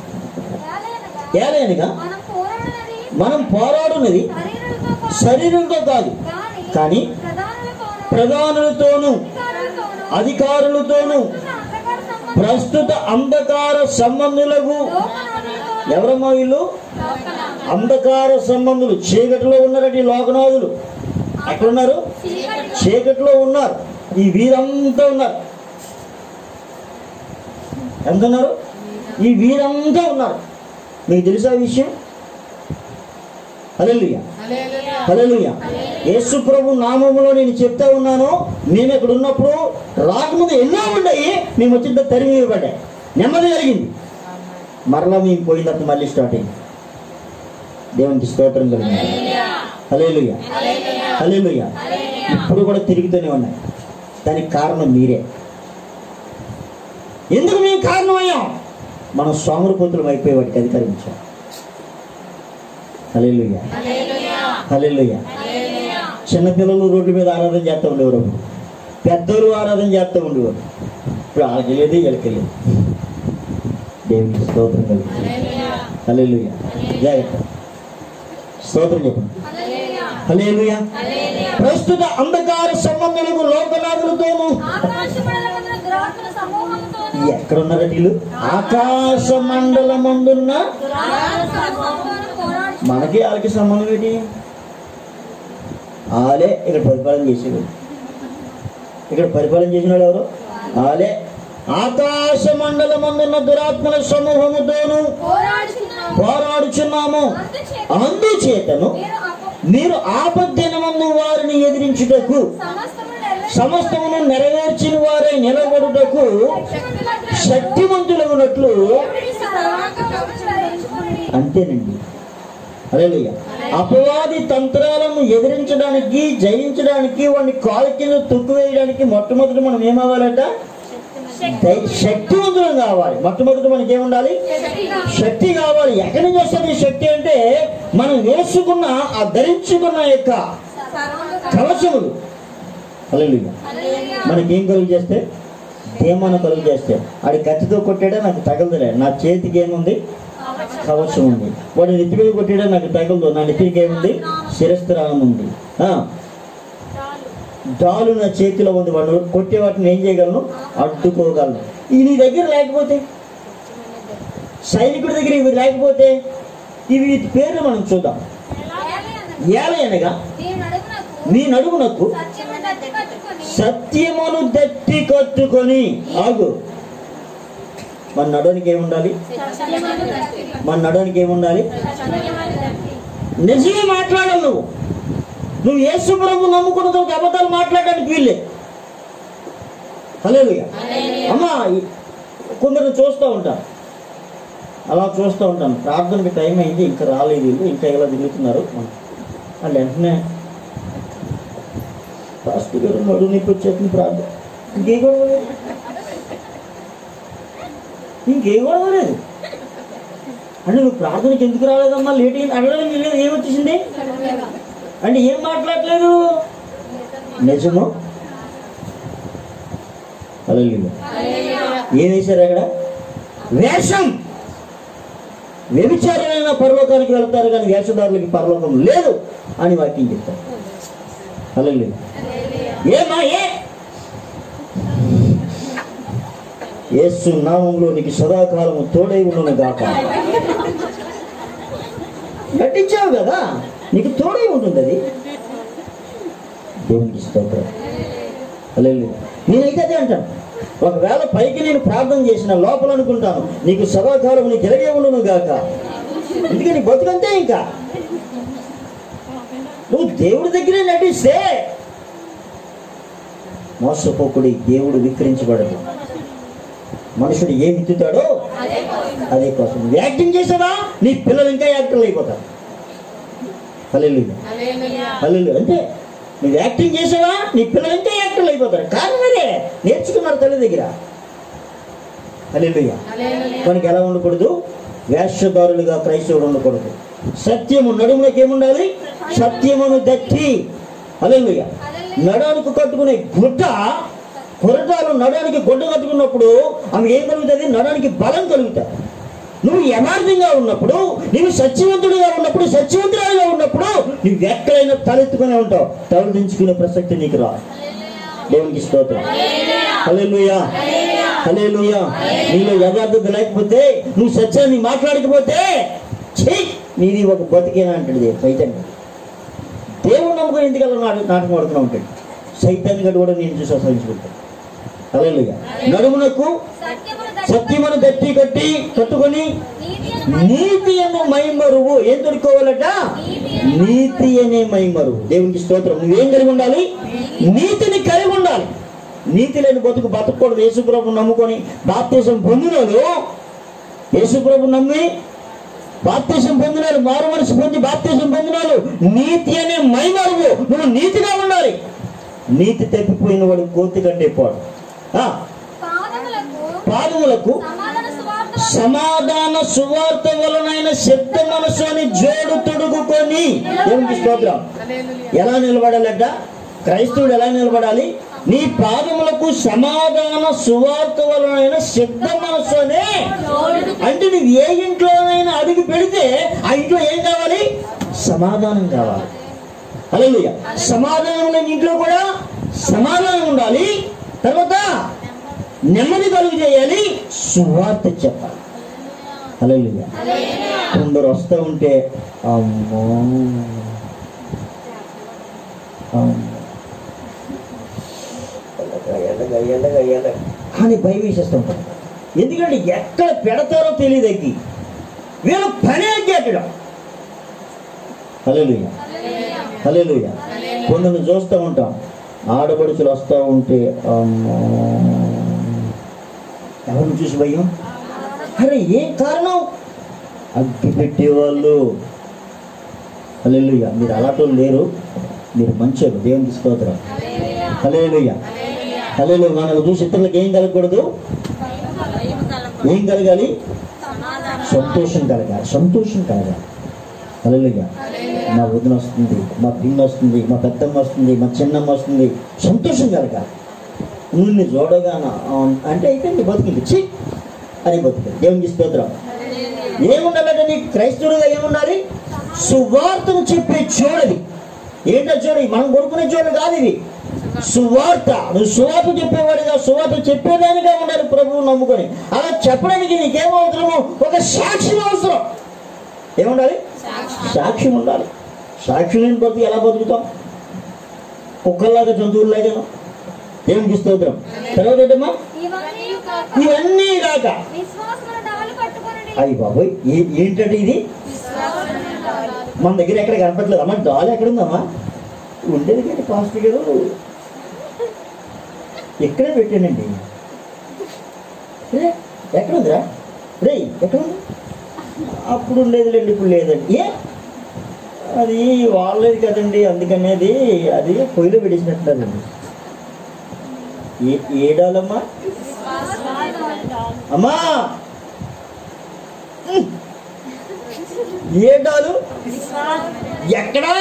ఏలైనగా మనం పోరాడున్నది శరీరంతో కాదు, కానీ ప్రధానులతోనూ అధికారులతోనూ ప్రస్తుత అంధకార సంబంధులకు. ఎవరమ్మా వీళ్ళు? అంధకార సంబంధులు. చీకటిలో ఉన్నారట ఈ లోకనాథులు. ఎక్కడున్నారు? చీకటిలో ఉన్నారు. ఈ వీరంతా ఉన్నారు. ఎంత ఉన్నారు? ఈ వీరంతా ఉన్నారు. మీకు తెలుసా విషయం? హల్లెలూయా, హల్లెలూయా. యేసు ప్రభు నామములో నేను చెప్తా ఉన్నాను. మేము ఇక్కడ ఉన్నప్పుడు రాకముందు ఎన్నో ఉన్నాయి, మేము వచ్చిన తరిమి ఇవ్వబడ్డాయి, నెమ్మది కలిగింది. మరలా మేము పోయిన తర్వాత మళ్ళీ స్టార్ట్ అయింది. దేవునికి స్తోత్రం కలిగింది. హల్లెలూయా, హల్లెలూయా. ఇప్పుడు కూడా తిరుగుతూనే ఉన్నాయి. దానికి కారణం మీరే. ఎందుకు మేము కారణమయ్యాం? మనం సోమరిపోతులం అయిపోయి వాటికి అధికరించాం. హల్లెలూయా, హల్లెలూయా. చిన్నపిల్లలు రోడ్ల మీద ఆరాధన చేస్తూ ఉండేవారు, పెద్దలు ఆరాధన చేస్తూ ఉండేవారు. ఇప్పుడు వాళ్ళకి లేదు, వీళ్ళకి లేదు. దేవునికి స్తోత్రం కలిగింది. హల్లెలూయా. జాగ్రత్త. స్తోత్రం చెప్పండి. హల్లెలూయా. ప్రస్తుత అంధకార సంబంధులకు లోకనాథులతోనూ. ఎక్కడున్నారా వీళ్ళు? ఆకాశ మండలమందున్న. మనకి వాళ్ళకి సంబంధం ఏంటి? వాళ్ళే ఇక్కడ పరిపాలన చేసేవాడు. ఇక్కడ పరిపాలన చేసిన వాళ్ళు ఎవరు? వాళ్ళే. ఆకాశ మండలమందున్న దురాత్మల సమూహముతోనూ పోరాడుచున్నాము. అందుచేతను మీరు ఆపద్దినమందు వారిని ఎదిరించుటకు, సమస్తమును నెరవేర్చిన వారై నిలబడుటకు శక్తివంతులగునట్లు. అంతేనండి. హల్లెలూయా. అపవాది తంత్రాలను ఎదిరించడానికి, జయించడానికి, వాడిని కాలు కింద తొక్కివేయడానికి మొట్టమొదటి మనం ఏమవ్వాలట? శక్తివంతులం కావాలి. మొట్టమొదటి మనకి ఏముండాలి? శక్తి కావాలి. ఎక్కడి నుంచి వస్తుంది శక్తి అంటే మనం వేసుకున్న ఆ ధరించుకున్న యొక్క కవచములు. హల్లెలూయా. మనకేం కలుగు చేస్తే? ధీమాను కలుగు చేస్తే. ఆడి కత్తితో కొట్టాడా నాకు తగలదులే, నా చేతికి ఏముంది? కవచం ఉంది. వాడు నెత్తి మీద కొట్టాడా నాకు తగలదు, నా నెత్తికి ఏముంది? శిరస్త్రాణం ఉంది. డాలు నా చేతిలో ఉంది. వాడు కొట్టే వాటిని ఏం చేయగలను? అడ్డుకోగలను. ఈ నీ దగ్గర లేకపోతే, సైనికుడి దగ్గర ఇవి లేకపోతే, ఇవి పేర్లు మనం చూద్దాం. ఏల అనగా నీ నడుమునకు సత్యమును దట్టి కట్టుకొని. ఆగు. మన నడవనికి ఏముండాలి? మన నడవనికి ఏముండాలి? నిజమే మాట్లాడాలి. నువ్వు యేసు ప్రభు నమ్ముకున్నతో అబద్ధాలు మాట్లాడడానికి వీళ్ళే. హల్లెలూయా. అమ్మా, కొందరు చూస్తూ ఉంటాను, అలా చూస్తూ ఉంటాను. ప్రార్థనకి టైం అయింది, ఇంకా రాలేదు వీళ్ళు, ఇంకా ఇలా తిరుగుతున్నారు. వాళ్ళు వెంటనే పాస్టర్ గారు నడు నీకు వచ్చేస్తుంది ప్రార్థన. ఇంకే గొడవ లేదు, ఇంకే గొడవ లేదు. అంటే నువ్వు ప్రార్థనకి ఎందుకు రాలేదమ్మా, లేట్ అయింది అడగడానికి లేదు. ఏమొచ్చేసింది అంటే ఏం మాట్లాడలేదు? నిజము. హల్లెలూయా. ఏం వేశారు అక్కడ? వేషం. వ్యభిచారులైన పరలోకానికి వెళ్తారు కానీ వేషధారులకి పరలోకం లేదు అని వాక్యం చెప్తారు. హల్లెలూయా. ఏమా యేసు నామములో నీకు సదాకాలము తోడై ఉండును గాక. నటించావు కదా, నీకు తోడై ఉంటుంది అది. దేవునికి స్తోత్రం. హల్లెలూయా. నేనైతే అదే అంటాను, ఒకవేళ పైకి నేను ప్రార్థన చేసిన లోపల అనుకుంటాను నీకు సదాకాలం నీకు ఎలాగే ఉండును గాక. ఎందుకని బతుకంతే. ఇంకా నువ్వు దేవుడి దగ్గరే నటిస్తే మోసపోకుడి, దేవుడు విక్రించబడదు. మనుషుడు ఏం విత్తుతాడో అదే కోసం. నువ్వు యాక్టింగ్ చేసావా, నీ పిల్లలు ఇంకా యాక్టర్లు అయిపోతారు. హల్లెలూయా. హల్లెలూయా. అంటే నువ్వు యాక్టింగ్ చేసావా, నీ పిల్లలు ఇంకా యాక్టర్లు అయిపోతారు. కానీ మీరే నేర్చుకున్నారు తల్లి దగ్గర. హల్లెలూయా. మనకి ఎలా ఉండకూడదు? వేషధారులుగా క్రైస్తవుడు ఉండకూడదు. సత్యము నడుములకు ఏముండాలి? సత్యమును దట్టి. హల్లెలూయా. నడానికి కట్టుకునే గుడ్డ, కొరటాలు నడానికి గుడ్డ కట్టుకున్నప్పుడు ఆమె ఏం కలుగుతుంది? నడానికి బలం కలుగుతుంది. నువ్వు యథార్థంగా ఉన్నప్పుడు, నువ్వు సత్యవంతుడిగా ఉన్నప్పుడు, సత్యవంతురాలుగా ఉన్నప్పుడు నువ్వు ఎక్కడైనా తలెత్తుకునే ఉంటావు. తలదించుకునే ప్రసక్తి నీకు రా. దేవునికి స్తోత్రం. హల్లెలూయా. హల్లెలూయా. నీలో యథార్థత లేకపోతే, నువ్వు సత్యాన్ని మాట్లాడకపోతే నీది ఒక బతికేనా అంటాడు సైతాన్ని. దేవుడు నమ్ముకొని ఎందుకల్లా నాటకం ఆడుతూ ఉంటాడు. సైతాన్ని గడు కూడా నేను చూసి అసహించుకుంటాను. హల్లెలూయా. నడుమునకు సత్యమును దట్టి కట్టుకొని నీతి అనే మైమరువు. ఏం దొరుకోవాలట? నీతి అనే మైమరువు. దేవునికి స్తోత్రం. నువ్వేం కలిగి ఉండాలి? నీతిని కలిగి ఉండాలి. నీతి లేని బతుకూడదు. యేసుప్రభు నమ్ముకొని బాప్తిసం పొందినోళ్ళు, యేసుప్రభు నమ్మి బాప్తిసం పొందినారు, మారు మనసు పొంది బాప్తిసం పొందినారు. నీతి అనే మైమరువు. నువ్వు నీతిగా ఉండాలి. నీతి తప్పిపోయిన వాడు కోతి కంటే పోడు. పాదములకు సమాధాన సువార్త వలనైన శబ్ద మనసు అని జోడు తొడుగుకొని. దేవునికి స్తోత్రం. ఎలా నిలబడాలట? క్రైస్తవుడు ఎలా నిలబడాలి? నీ పాదములకు సమాధాన సువార్త వలనైన శబ్ద మనసు అనే. అంటే నువ్వు ఏ ఇంట్లోనైనా అడుగు పెడితే ఆ ఇంట్లో ఏం కావాలి? సమాధానం కావాలి. హల్లెలూయా. సమాధానం లేని ఇంట్లో కూడా సమాధానం ఉండాలి. తర్వాత నెమ్మది కలుగు చేయాలి, సువార్త చెప్పాలి. హల్లెలూయా. కొందరు వస్తూ ఉంటే అమ్మో అని భయం వేసేస్తూ ఉంటారు. ఎందుకంటే ఎక్కడ పెడతారో తెలియదు. ఎక్కి వీళ్ళు పని ఎక్కేటడం. హల్లెలూయా. హల్లెలూయా. కొందరు చూస్తూ ఉంటాం, ఆడపడుచులు వస్తూ ఉంటే అమ్మో ఎవరిని చూసి భయం? అరే ఏం కారణం? అగ్గి పెట్టేవాళ్ళు. హల్లెలూయా. మీరు అలాంటి లేరు, మీరు మంచోళ్ళు. దేవునికి స్తోత్రం. హల్లెలూయా. హల్లెలూయా. మనకు చూసి ఇతరులకు ఏం కలగకూడదు? ఏం కలగాలి? సంతోషం కలగాలి. సంతోషం కలగాలి. హల్లెలూయా. మా వదిన వస్తుంది, మా పిన్న వస్తుంది, మా పెద్దమ్మ వస్తుంది, మా చిన్నమ్మ వస్తుంది, సంతోషం కలగాలి. నువ్వు చూడగాన అంటే అయిపోయింది, బతికింది చి అని బతుకు. దేవునికి స్తోత్రం. ఏముండాలంటే నీకు క్రైస్తవుడిగా ఏముండాలి? సువార్తను చెప్పే చూడది. ఏంటో చూడది, మనం కొడుకునే చూడదు కాదు ఇది. సువార్త. నువ్వు సువార్త చెప్పేవాడిగా, సువార్త చెప్పేదానిగా ఉండాలి ప్రభువు నమ్ముకొని. అలా చెప్పడానికి నీకేమవసరమో ఒక సాక్ష్యం అవసరం. ఏముండాలి? సాక్ష్యం ఉండాలి. సాక్ష్యం లేని బతుకు ఎలా బతుకుతాం? కుక్కల్లాగా, జంతువుల్లాగా. దేవునికి స్తోత్రం. తర్వాత ఏంటమ్మా? ఇవన్నీ కాక అయ్యి బాబోయ్ ఏంటంటే ఇది మన దగ్గర ఎక్కడ కనపట్లేదు. అమ్మ డాల్ ఎక్కడుందమ్మా? ఉండేది కానీ పాస్టర్ గారు ఎక్కడే పెట్టానండి. ఎక్కడుందిరా రే? ఎక్కడుంది? అప్పుడు ఉండేదిలేండి, ఇప్పుడు లేదండి. ఏ అది వాళ్ళేది కదండి, అందుకనేది అది పొయ్యిలో పెట్టేసినట్లేదండి. ఏ డాలమ్మా? అమ్మా ఏ డాలు? ఎక్కడా?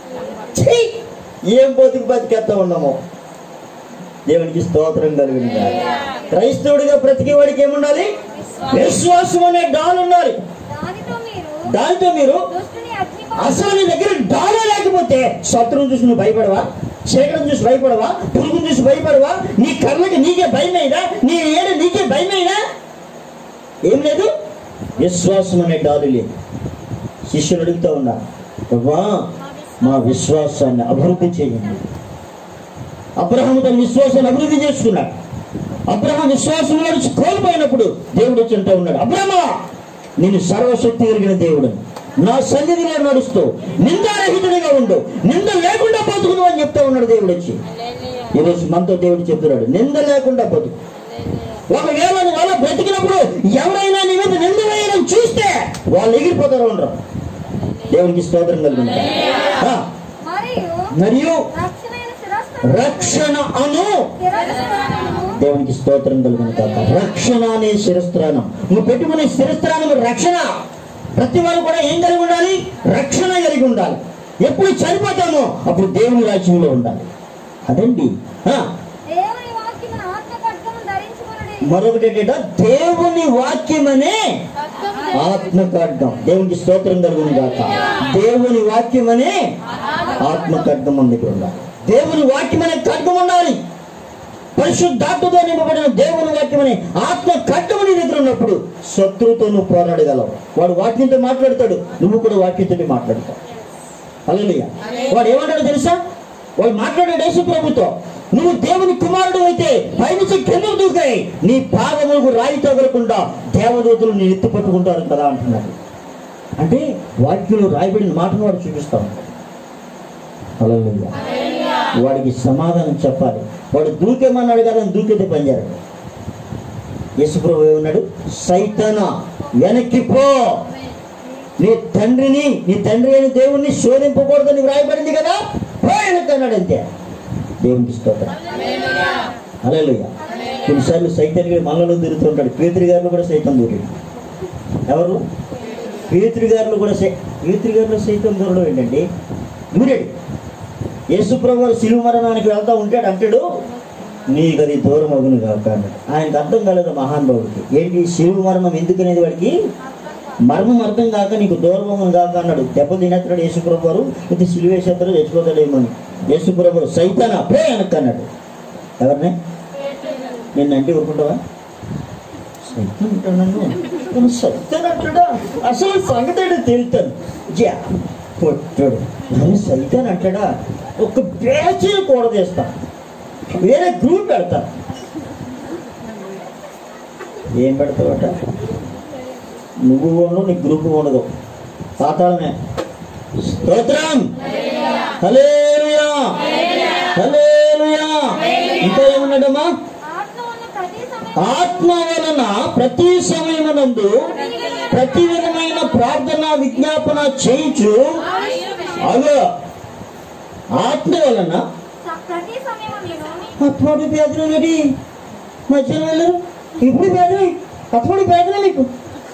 ఏం బతికేస్తా ఉన్నామో. దేవునికి స్తోత్రం కలిగింది. క్రైస్తవుడిగా బ్రతికేవాడికి ఏముండాలి? విశ్వాసం అనే డాల్ ఉండాలి. దానితో మీరు అసలు నీ దగ్గర డాలే లేకపోతే శత్రువుని చూసి నువ్వు భయపడవా? చీకటిని చూసి భయపడవా? పురుగుని చూసి భయపడవా? నీ కర్రకి నీకే భయమైనా? నీ ఏడ నీకే భయమైనా? ఏం లేదు. విశ్వాసం అనే డాలు లేదు. శిష్యులు అడుగుతూ ఉన్నా, ప్రభా మా విశ్వాసాన్ని అభివృద్ధి చేయండి. అబ్రహాము తన విశ్వాసాన్ని అభివృద్ధి చేసుకున్నాడు. అబ్రహాం విశ్వాసంలో నుంచి కోల్పోయినప్పుడు దేవుడు వచ్చి అంటూ ఉన్నాడు, అబ్రహమా నేను సర్వశక్తి కలిగిన దేవుడు, నా సన్నిధిలో నడుస్తూ నిందారహితుడిగా ఉండు, నింద లేకుండా బతుకును అని చెప్తా ఉన్నాడు దేవుడు వచ్చి. ఈరోజు మనతో దేవుడు చెప్తున్నాడు, నింద లేకుండా బతుకు. ఒకవేళ నువ్వు అలా బ్రతికినప్పుడు ఎవరైనా నీ మీద నింద వేయడం చూస్తే వాళ్ళు ఎగిరిపోతారు ఉండరు. దేవునికి స్తోత్రం కలుగుతుంది. మరియు రక్షణ అను దేవునికి స్తోత్రం కలుగును కాక. రక్షణ అనే శిరస్త్రానం, నువ్వు పెట్టుకునే శిరస్త్రానం రక్షణ. ప్రతి వారు కూడా ఏం కలిగి ఉండాలి? రక్షణ కలిగి ఉండాలి. ఎప్పుడు చనిపోతామో అప్పుడు దేవుని రాజ్యంలో ఉండాలి. అదండి. మరొకటి ఏంటంటే దేవుని వాక్యమనే ఆత్మ ఖడ్గం. దేవునికి స్తోత్రం కలుగును గాక. దేవుని వాక్యమనే ఆత్మ ఖడ్గం మన దగ్గర ఉండాలి. దేవుని వాక్యం అనే ఖడ్గం ఉండాలి. పరిశుద్ధాత్మతో నింపబడిన దేవుని వాక్యం అనే ఆత్మ ఖడ్గం నీ దగ్గర ఉన్నప్పుడు శత్రువుతో నువ్వు పోరాడగలవు. వాడు వాక్యంతో మాట్లాడతాడు, నువ్వు కూడా వాక్యంతో మాట్లాడతావు. హల్లెలూయా. వాడు ఏమంటాడో తెలుసా? వాడు మాట్లాడాడు యేసు ప్రభుతో, నువ్వు దేవుని కుమారుడు అయితే పైనుంచి కిందకు దూకాయి, నీ పాదములకు రాయి తగలకుండా దేవదూతలు నీ ఎత్తు పట్టుకుంటారు కదా అంటున్నాడు. అంటే వాక్యంలో రాయబడిన మాటను వాడు చూపిస్తా ఉంటాడు. హల్లెలూయా. వాడికి సమాధానం చెప్పాలి. వాడు దూకేమన్నాడు కదా, దూకేతే పనిచేయడు. యేసు ప్రభువు ఏమన్నాడు? సైతానా వెనక్కి పో, నీ తండ్రి అయిన దేవుణ్ణి శోధింపకూడదని వ్రాయబడింది కదా, పో వెనక్కి అన్నాడు. అంతే. దేవునికి స్తోత్రం. హల్లెలూయా. కొన్నిసార్లు సైతాన్ గారు మనలో తిరుగుతుంటాడు. పేతురు గారిలో కూడా సైతం దూరాడు. ఎవరు? పేతురు గారిలో కూడా పేతురు గారిలో సైతం దూరడం ఏంటండి? దూరాడు. యేసు ప్రభువు శిలువ మరణానికి వెళ్తా ఉంటాడు. అంటాడు, నీకు అది దూరం అగును కాక అన్నాడు. ఆయనకు అర్థం కాలేదు మహానుభావుడికి. ఏంటి శిలువ మరణం ఎందుకనేది వాడికి మర్మం అర్థం కాక నీకు దూరం అగును కాక అన్నాడు. దెబ్బ తినేస్తాడు యేసు ప్రభువు. ఇది శిలువ వేసేస్తాడు, చచ్చిపోతాడేమో అని. యేసు ప్రభువు సైతానా పో వెనక్కి అన్నాడు. ఎవరిని? నిన్నంటే ఊరుకుంటావా? సైతాన్ అంటాడు. సైతాన్ అంటాడా? అసలు సంగతి తేలుతాను. పొట్టాడు సైతాన్ అంటాడా? ఒక బ్యాచ్ కూడదేస్తా, వేరే గ్రూప్ పెడతా. ఏం పెడతావట? నువ్వు ఉండవు, నీ గ్రూప్ ఉండదు, పాతాళమే. స్తోత్రం. హల్లెలూయా, హల్లెలూయా. ఇంకా ఏమన్నాడమ్మా? ఆత్మ వలన ప్రతి సమయమునందు ప్రతి విధమైన ప్రార్థన విజ్ఞాపన చేయించు. అగో ఆత్మ వలన అటువంటి పేదలు రెడీ మధ్యాహ్నం వెళ్ళరు, ఇప్పుడు పేదలు అటువంటి పేదలు మీకు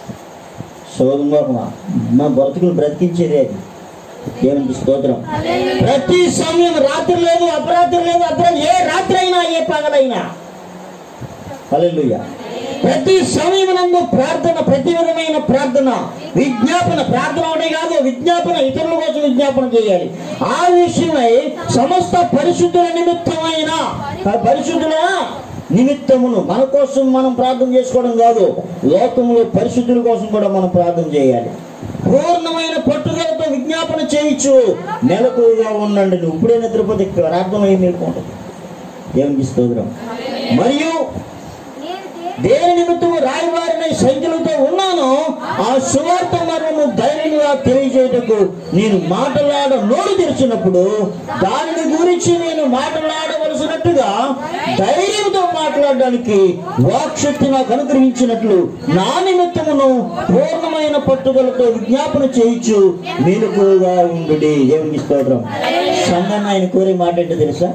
సోదమా మా బ్రతుకులు బ్రతికించేది అది. దేవునికి స్తోత్రం. ప్రతి సమయం రాత్రి లేదు, అపరాత్రి లేదు, అపరాత్రి ఏ రాత్రి అయినా ఏ పగలైనా హల్లెలూయా. ప్రతి సమయమునందు ప్రార్థన, ప్రతి విధమైన ప్రార్థన, విజ్ఞాపన. ప్రార్థన ఒకటే కాదు, విజ్ఞాపన, ఇతరుల కోసం విజ్ఞాపన చేయాలి. ఆ విషయమై సమస్త పరిశుద్ధుల నిమిత్తమైన, పరిశుద్ధుల నిమిత్తమును, మన కోసం మనం ప్రార్థన చేసుకోవడం కాదు, లోకంలో పరిశుద్ధుల కోసం కూడా మనం ప్రార్థన చేయాలి. పూర్ణమైన పట్టుదలతో విజ్ఞాపన చేయొచ్చు. మెలకువగా ఉండండి. నువ్వు ఇప్పుడే నిద్రపోతే ప్రార్థన ఏం మేలుకుంటుంది. దేవునికి స్తోత్రం. మరియు దేని నిమిత్తము రాయబారిన సంఖ్యలతో ఉన్నాను, ఆ సువార్త మర్మము ధైర్యంగా తెలియజేయటకు నేను నోరు తెరిచినప్పుడు దానిని గురించి నేను మాట్లాడవలసినట్టుగా ధైర్యంతో మాట్లాడడానికి వాక్శక్తి నాకు అనుగ్రహించినట్లు నా నిమిత్తమును పూర్ణమైన పట్టుదలతో విజ్ఞాపన చేయొచ్చు. మెలకువగా ఉండు. దేవునికి స్తోత్రం. సంఘాన్ని ఆయన కోరే మాట ఏంటో తెలుసా?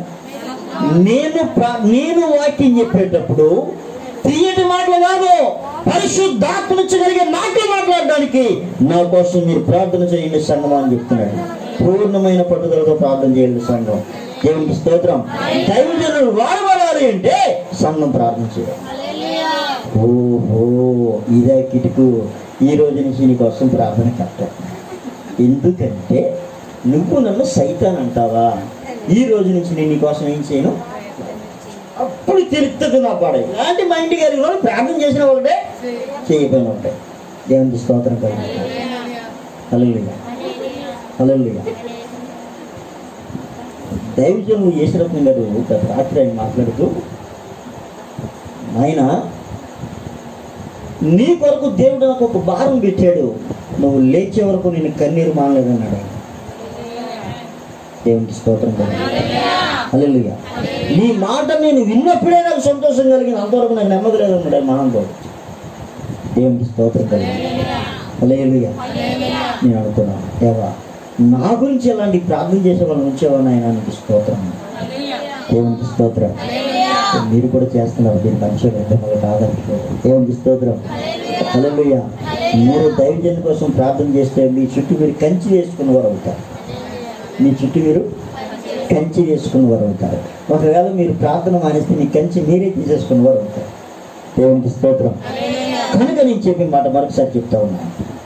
నేను వాక్యం చెప్పేటప్పుడు తీయటి మాటలు కాదు, పరిశుద్ధాత్మ నుంచి కలిగే మాటలు మాట్లాడడానికి నా కోసం మీరు ప్రార్థన చేయండి సంఘం అని చెప్తున్నాడు. పూర్ణమైన పట్టుదలతో ప్రార్థన చేయండి సంఘం. దేవునికి స్తోత్రం. దైవజనులు వాడబడాలి అంటే సంఘం ప్రార్థన చేయాలి. ఓహో, ఇదే కిటుకు. ఈ రోజు నుంచి నీ కోసం ప్రార్థన కట్టాలి. ఎందుకంటే నువ్వు నన్ను సైతాన్ అంటావా? ఈ రోజు నుంచి నేను నీ కోసం ఏం చేయను, అప్పుడు తెలుస్తుంది నా పాడే. ఇలాంటి మైండ్ కలిగిన వాళ్ళు ప్రార్థన చేసిన ఒకటే, చేయకపోయిన ఒకటే. దేవునికి స్తోత్రం కలిగి. హల్లెలూయా, హల్లెలూయా. దైవజనులు యేసురత్నం గారు గత రాత్రి ఆయన మాట్లాడుతూ, ఆయన నీ కొరకు దేవుడు నాకు ఒక భారం పెట్టాడు, నువ్వు లేచే వరకు నేను కన్నీరు మానలేదన్నాడు. దేవునికి స్తోత్రం కలిగి. హల్లెలూయా. నీ మాట నేను విన్నప్పుడే నాకు సంతోషం కలిగింది, అంతవరకు నాకు నెమ్మది లేదన్నాడు మహానుభావుడు. దేవునికి స్తోత్రం కలిగి. హల్లెలూయా. నేను అడుగుతున్నాను, దేవా నా గురించి ఎలాంటి ప్రార్థన చేసే వాళ్ళు ఉంచేవాడిని ఆయన నీకు స్తోత్రం. దేవునికి స్తోత్రం. మీరు కూడా చేస్తున్నారు, దీనికి అంశం ఆదరించుకోవాలి. దేవునికి స్తోత్రం. హల్లెలూయా. మీరు దైవజన్ కోసం ప్రార్థన చేస్తే మీ చుట్టూ మీరు కంచి వేసుకున్నవారు అవుతారు. మీ చుట్టూ మీరు కంచి వేసుకున్నవారు అవుతారు. ఒకవేళ మీరు ప్రార్థన మానేస్తే మీ కంచి మీరే తీసేసుకున్నవారు అవుతారు. దేవునికి స్తోత్రం. కనుక నేను చెప్పే మాట మరొకసారి చెప్తా ఉన్నాను.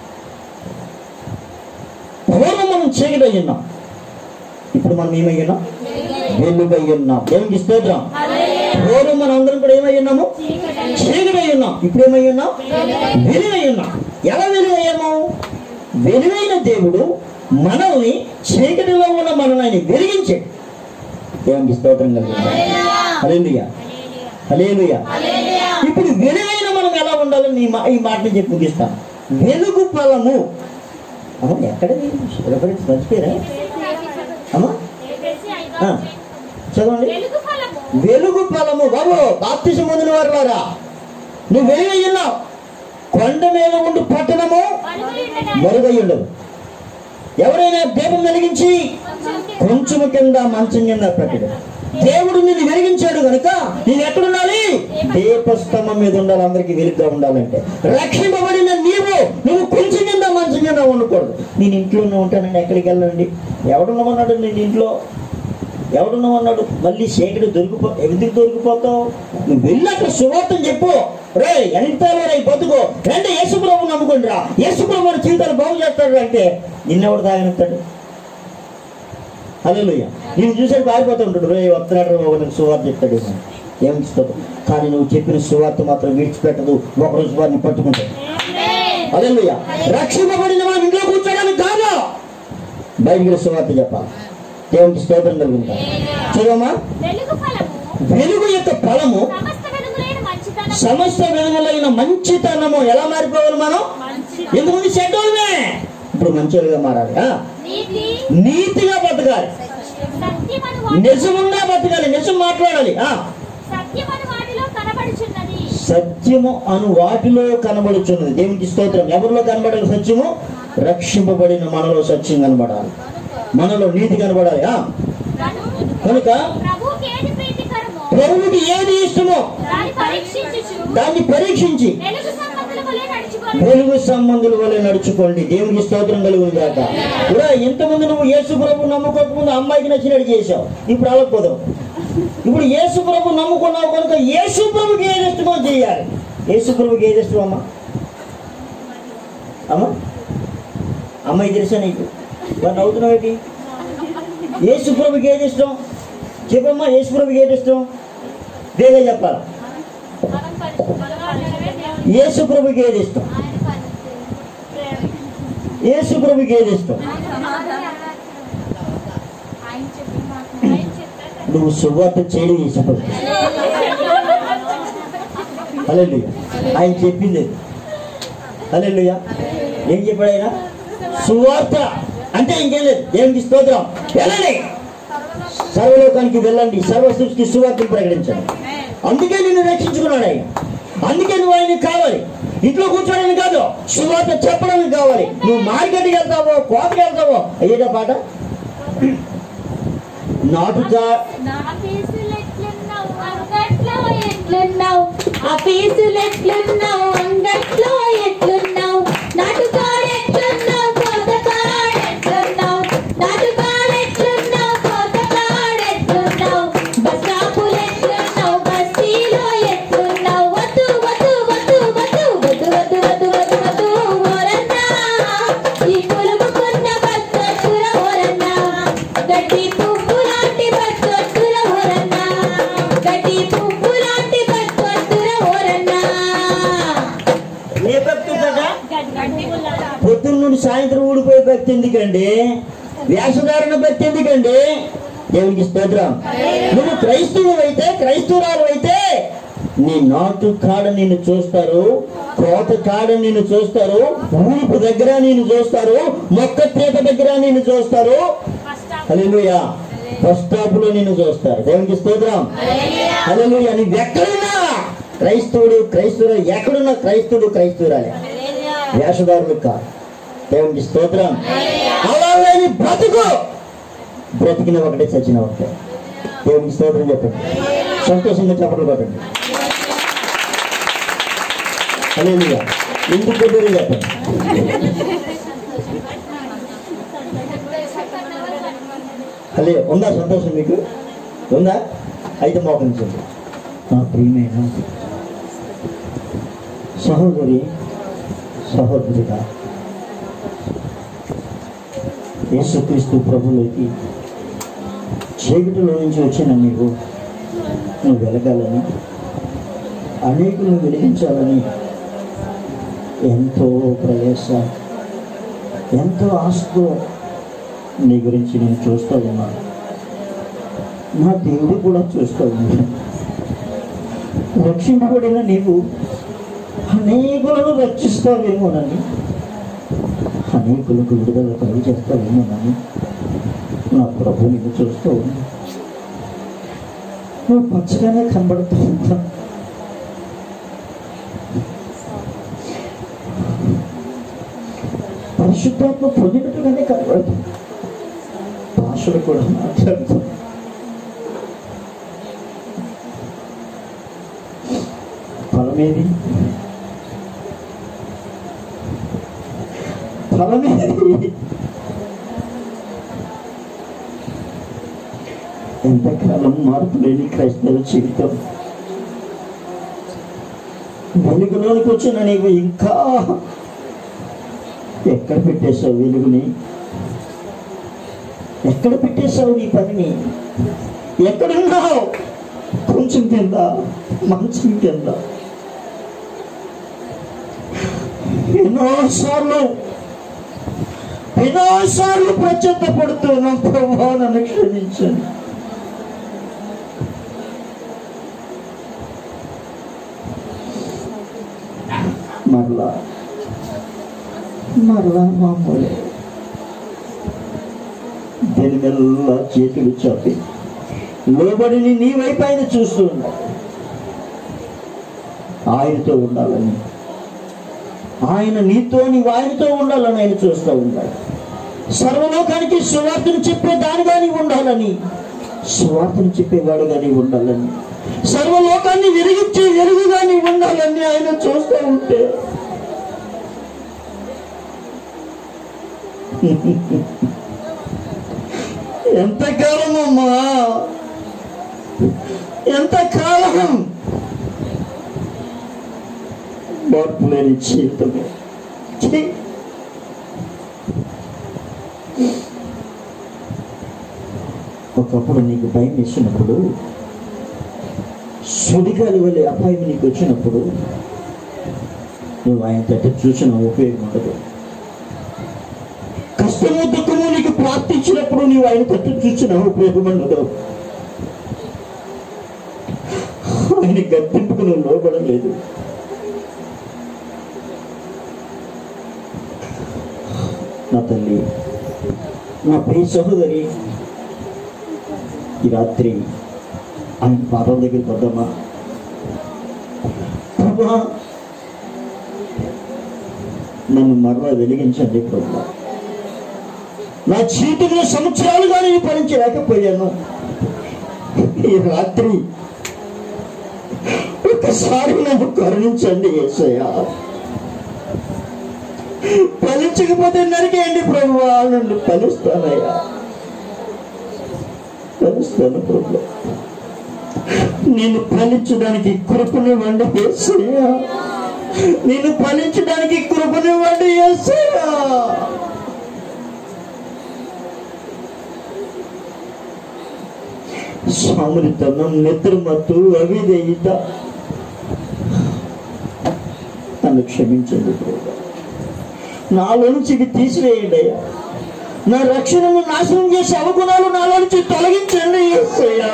పూర్వం మనం చీకటి ఉన్నాం, ఇప్పుడు మనం ఏమై ఉన్నాం? వెలుగై ఉన్నాం. దేవునికి స్తోత్రం. పూర్వం మనం అందరం కూడా ఏమై ఉన్నాము? చీకటి అయి ఉన్నాం. ఇప్పుడు ఏమై ఉన్నాం? వెలుగై ఉన్నాం. ఎలా వెలుగయ్యాము? వెలుగైన దేవుడు మనల్ని చీకటిలో ఉన్న మనల్ని వెలిగించాడు. దేవునికి స్తోత్రం కలిగింది. హల్లెలూయా, హల్లెలూయా. ఇప్పుడు వెలుగైన మనం ఎలా ఉండాలని ఈ మాటని చెప్పి ముగిస్తాను. వెలుగు ఫలము. అమ్మ ఎక్కడ రెఫరెన్స్ మర్చిపోయారా అమ్మా? చదవండి. వెలుగు ఫలము. బాబు బాప్తిసం పొందిన వారులారా, నువ్వు వెలుగై ఉన్నావు. కొండ మీద ఉండు పట్టణము మరుగై ఉండదు. ఎవరైనా దీపం వెలిగించి కొంచెము కింద మంచం కింద పెట్టడు. దేవుడు నిన్ను వెలిగించాడు కనుక నేను ఎక్కడుండాలి? దీపస్తంభం మీద ఉండాలి. అందరికి వెలుగుగా ఉండాలంటే రక్షింపబడిన నువ్వు కొంచెం కింద మంచం కింద ఉండకూడదు. నేను ఇంట్లోనే ఉంటానండి, ఎక్కడికి వెళ్ళండి. ఎవడున్నామన్నాడు? నేను ఇంట్లో ఎవడున్నామన్నాడు? మళ్ళీ చీకటి ఎందుకు దొరికిపోతావు? నువ్వు వెళ్ళి అక్కడ సువార్తను చెప్పు. రే ఎంతలో రే బతుకు రండి, యేసుప్రభుని నమ్ముకోండి రా, యేసుప్రభు జీవితాలు బాగు చేస్తాడు అంటే నిన్నెవడు తాగనిస్తాడు? హల్లెలూయా. నేను చూసాడు పారిపోతూ ఉంటాడు. రే వస్తున్నాడు బాబు సువార్త చెప్తాడు ఏమిస్తాడు. కానీ నువ్వు చెప్పిన సువార్త మాత్రం విడిచిపెట్టదు, ఒకరోజు వారిని పట్టుకుంటాడు. హల్లెలూయా. రక్షింపబడిన మనం ఇంట్లో కూర్చోడానికి కాదు, బయటికి సువార్త చెప్పాలి. దేవునికి స్తోత్రం కలుగుతాం. చూడమ్మా, వెలుగు యొక్క ఫలము సమస్త విధములైన మంచితనము. ఎలా మారిపోవాలి మనం? ఎందుకంటే చెడ్డోళ్ళమే, ఇప్పుడు మంచిగా మారాలి. నీతిగా బతకాలి, నిజముగా బతకాలి, నిజం మాట్లాడాలి. సత్యము అను వాటిలో కనబడుచున్నది. దేవునికి స్తోత్రం. ఎవరిలో కనబడాలి సత్యము? రక్షింపబడిన మనలో సత్యం కనబడాలి, మనలో నీతి కనబడాలి. కనుక ప్రభువుకి ఏది ఇష్టమో దాన్ని పరీక్షించి వెలుగు సంబంధుల వలె నడుచుకోండి. దేవునికి స్తోత్రం కలుగును గాక. కూడా ఇంతకుముందు నువ్వు యేసు ప్రభు నమ్ముకోకముందు అమ్మాయికి నచ్చినట్టు చేశావు, ఇప్పుడు అలా కుదరవు. ఇప్పుడు యేసు ప్రభు నమ్ముకున్నావు కనుక యేసు ప్రభుకి ఏది ఇష్టమో చేయాలి. యేసు ప్రభుకి ఏది ఇష్టం అమ్మా? అమ్మా అమ్మాయి తెలుసా నీకు? వాడిని అవుతున్నావేటి? యేసు ప్రభుకి ఏది ఇష్టం చెప్పమ్మా. యేసు ప్రభుకి ఏది ఇష్టం? వేరే చెప్పాలా? యేసు ప్రభుకి ఏది ఇష్టం? యేసు ప్రభుకి ఏది ఇష్టం? నువ్వు సువార్త చేయడం యేసు ప్రభు. హల్లెలూయా. ఆయన చెప్పింది హల్లెలూయా. ఏం చెప్పాడు ఆయన? సువార్త అంటే ఇంకేం లేదు. దేవునికి స్తోత్రం. వెళ్ళండి, సర్వలోకానికి వెళ్ళండి, సర్వ సృష్టికి సువార్తను ప్రకటించండి. అందుకే నిన్ను రక్షించుకున్నాడు ఆయన. అందుకే నువ్వు ఆయనకి కావాలి. ఇంట్లో కూర్చోడానికి కాదు, సువార్త చెప్పడానికి కావాలి. నువ్వు మార్కెట్కి వెళ్తావో కోటకి వెళ్తావో ఏదో పాట నాటుగా పొద్దున్న నుండి సాయంత్రం ఊడిపోయే భక్తి ఎందుకండి? వేషధారణ భక్తి ఎందుకండి? దేవునికి స్తోత్రం. నువ్వు క్రైస్తవుడు అయితే, క్రైస్తవురాలు అయితే నీ నాటు కాడ నిన్ను చూస్తారు, కోత కాడ నిన్ను చూస్తారు, ఊరుపు దగ్గర నిన్ను చూస్తారు, మొక్క తీత దగ్గర నిన్ను చూస్తారు. హల్లెలూయా. బస్ స్టాప్ లో నిన్ను చూస్తారు. దేవునికి స్తోత్రం. హల్లెలూయా. నువ్వు ఎక్కడున్నా క్రైస్తవుడు, క్రైస్తవుడు ఎక్కడున్నా క్రైస్తవుడు, క్రైస్తవురాలే, వేషధారులు కాదు. దేవునికి స్తోత్రం. అలాగే బ్రతుకు, బ్రతికిన ఒకటే, చచ్చిన ఒకటే. దేవునికి స్తోత్రం చెప్పండి. సంతోషంగా చెప్పట్లు కొట్టండి. హల్లెలూయా. ఎందుకు కొట్టారో చెప్పండి. హల్లే ఉందా సంతోషం మీకు? ఉందా? అయితే మోకరించండి. నా ప్రియమైన సహోదరి, సహోదరుడా, యేసుక్రీస్తు ప్రభులోకి చీకటిలో నుంచి వచ్చిన నీవు వెలగాలని, అనేకులను వెలిగించాలని ఎంతో ప్రయాస, ఎంతో ఆశతో నీ గురించి నేను చూస్తూ ఉన్నాను. నా దేవుడు కూడా చూస్తూ ఉన్నాను. రక్షింపబడిన నీవు అనేకులను రక్షిస్తావేమోనని, అనేకులకు విడుదల కలిగజేస్తావేమోనని నా ప్రభు నీకు చూస్తూ ఉన్నా. నువ్వు పచ్చగానే కనబడుతూ ఉంటా. పరిశుద్ధాత్మ పొందినట్టుగానే కనబడుతుంది. భాషలు కూడా మాట్లాడుతుంది. ఫలమేది? ఫలమేది? ఎంతకాలం మార్పు లేని క్రైస్తవ జీవితం. వెలుగులోనికి వచ్చిన నీవు ఇంకా ఎక్కడ పెట్టేశావు వెలుగుని? ఎక్కడ పెట్టేశావు నీ పనిని? ఎక్కడున్నావు? కొంచెం కింద, మంచం కింద. ఎన్నోసార్లు ప్రత్యర్థపడుతున్నాం. ప్రభువా నన్ను క్షమించండి. మరలా మామూలే. దీనివల్ల చేతులు చాపి లోబడిని నీ వైపు ఆయన చూస్తూ ఉన్నాడు. ఆయనతో ఉండాలని, ఆయన నీతో, నీవు ఆయనతో ఉండాలని ఆయన చూస్తూ ఉన్నాడు. సర్వలోకానికి సువార్తను చెప్పే దానిగా నీవు ఉండాలని, సువార్తను చెప్పేవాడుగా నీవు ఉండాలని, సర్వలోకాన్ని వెలిగించే వెలుగుగా నీవు ఉండాలని ఆయన చూస్తూ ఉంటే ఎంతకాలమమ్మా, ఎంతకాలం మార్పు లేని జీవితమే. ఒకప్పుడు నీకు భయం వేసినప్పుడు, సుడిగాలి వల్ల అపాయం నీకు వచ్చినప్పుడు నువ్వు ఆయన తట్టు చూసిన ఉపయోగం ఉండదు. కష్టము దుఃఖము నీకు ప్రార్థించినప్పుడు నీవు ఆయన తట్టు చూసిన ఉపయోగం ఉండదు. ఆయన గద్దెంపుకు నువ్వు లోబడలేదు. నా తల్లి, నా ప్రియ సహోదరి, ఈ రాత్రి ఆయన పాదం దగ్గరికి వద్దామా? ప్రభా, నన్ను మరలా వెలిగించండి ప్రభా. నా జీవితంలో సంవత్సరాలుగా నేను ఫలించలేకపోయాను. ఈ రాత్రి ఒకసారి నన్ను కరుణించండి యేసయ్యా. ఫలించకపోతే నరికేయండి ప్రభువా, నన్ను ఫలిస్తానయ్యా, ఫలిస్తాను ప్రభు. నేను ఫలించడానికి కృపనివ్వండి యేసయ్యా, నేను ఫలించడానికి కృపనివ్వండి యేసయ్యా. సామరితనం, నిద్రమత్తు, అవిధేయత నన్ను క్షమించండి ప్రభు. నాలో నుంచి ఇవి తీసివేయండి అయ్యా. నా రక్షణను నాశనం చేసే అవగుణాలు నాలో నుంచి తొలగించండి యేసయ్యా.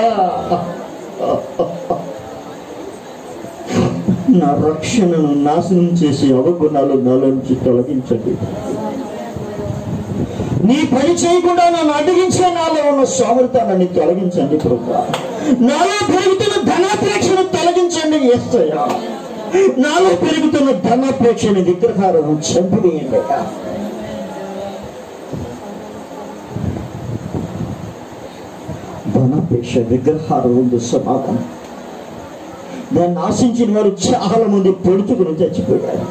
నా రక్షణను నాశనం చేసే అవగుణాలు నాలో నుంచి తొలగించండి. నీ పని చేయకుండా నన్ను అడ్డగించే నాలో ఉన్న సామర్థ్యాన్ని తొలగించండి ప్రభు. నాలో పెరుగుతున్న ధనాపేక్షను తొలగించండి యేసయ్యా. నాలో పెరుగుతున్న ధనాపేక్షని విగ్రహాలను చంపివేయండి. ధనాపేక్ష విగ్రహాలు సమాధానం. దాన్ని ఆశించిన వారు చాలా మంది పొడుచుకుని చచ్చిపోయారు.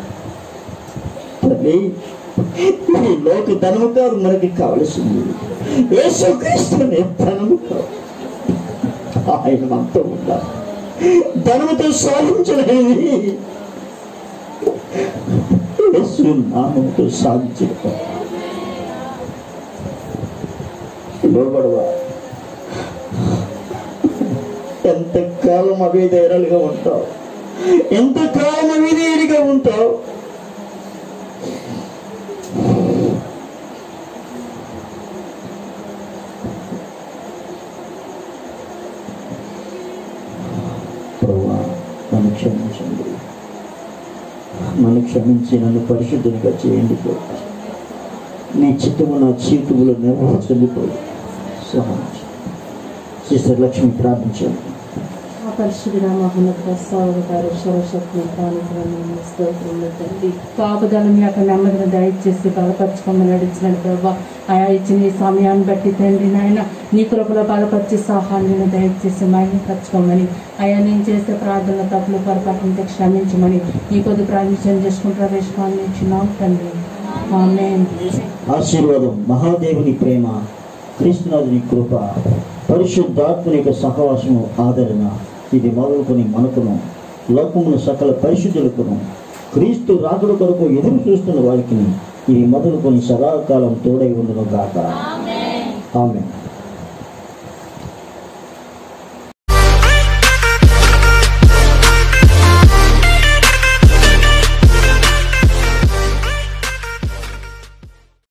తల్లి, ఈ లోక ధనము కాదు మనకి కావలసింది, యేసుక్రీస్తునే ధనము కాదు. ఆయన మనతో ఉన్నారు. ధనముతో సాధించలేని యేసు నామముతో సాధించడం. లోబడవా? ఎంతకాలం అవిధేయులుగా ఉంటావు? ఎంతకాలం అవిధేయుడిగా ఉంటావు? ప్రభువా, నన్ను క్షమించండి, నన్ను క్షమించి నన్ను పరిశుద్ధునిగా చేయండి ప్రభు. నీ చిత్తము నా జీవితంలో నెరవేర్చండి ప్రభు. సహాయం. సిస్టర్ లక్ష్మి ప్రార్థించండి. పరిశుద్ధుడా, మహోన్నత సర్వోన్నతుడా, సర్వశక్తుని కానుకలను స్తోత్రములు తండ్రి. కాపుదల మీ యొక్క నెమ్మదిని దయచేసి బలపరచుకోమని నడిచినాడు ప్రభా. ఆయా ఇచ్చిన ఈ సమయాన్ని బట్టి తండ్రి నాయన నీ కృపలో బలపరిచి సహాయాన్ని దయచేసి మహిమపరచుకోమని, అయా నేను చేసే ప్రార్థన తప్పులు పొరపాటు క్షమించమని ఈ కొద్ది ప్రార్థన చేసుకుని ప్రవేశమాన్ని ఇచ్చినాం తండ్రి. ఆమేన్. ఆశీర్వాదం, మహాదేవుని ప్రేమ, క్రీస్తునాథుని కృప, పరిశుద్ధాత్మని యొక్క సహవాసము, ఆదరణ ఇది మొదలుకొని మనకును లోకమును సకల పరిశుద్ధులకును క్రీస్తు రాకడ కొరకు ఎదురు చూస్తున్న వారికి ఇది మొదలుకొని సదాకాలం తోడై ఉండును గాక. ఆమేన్.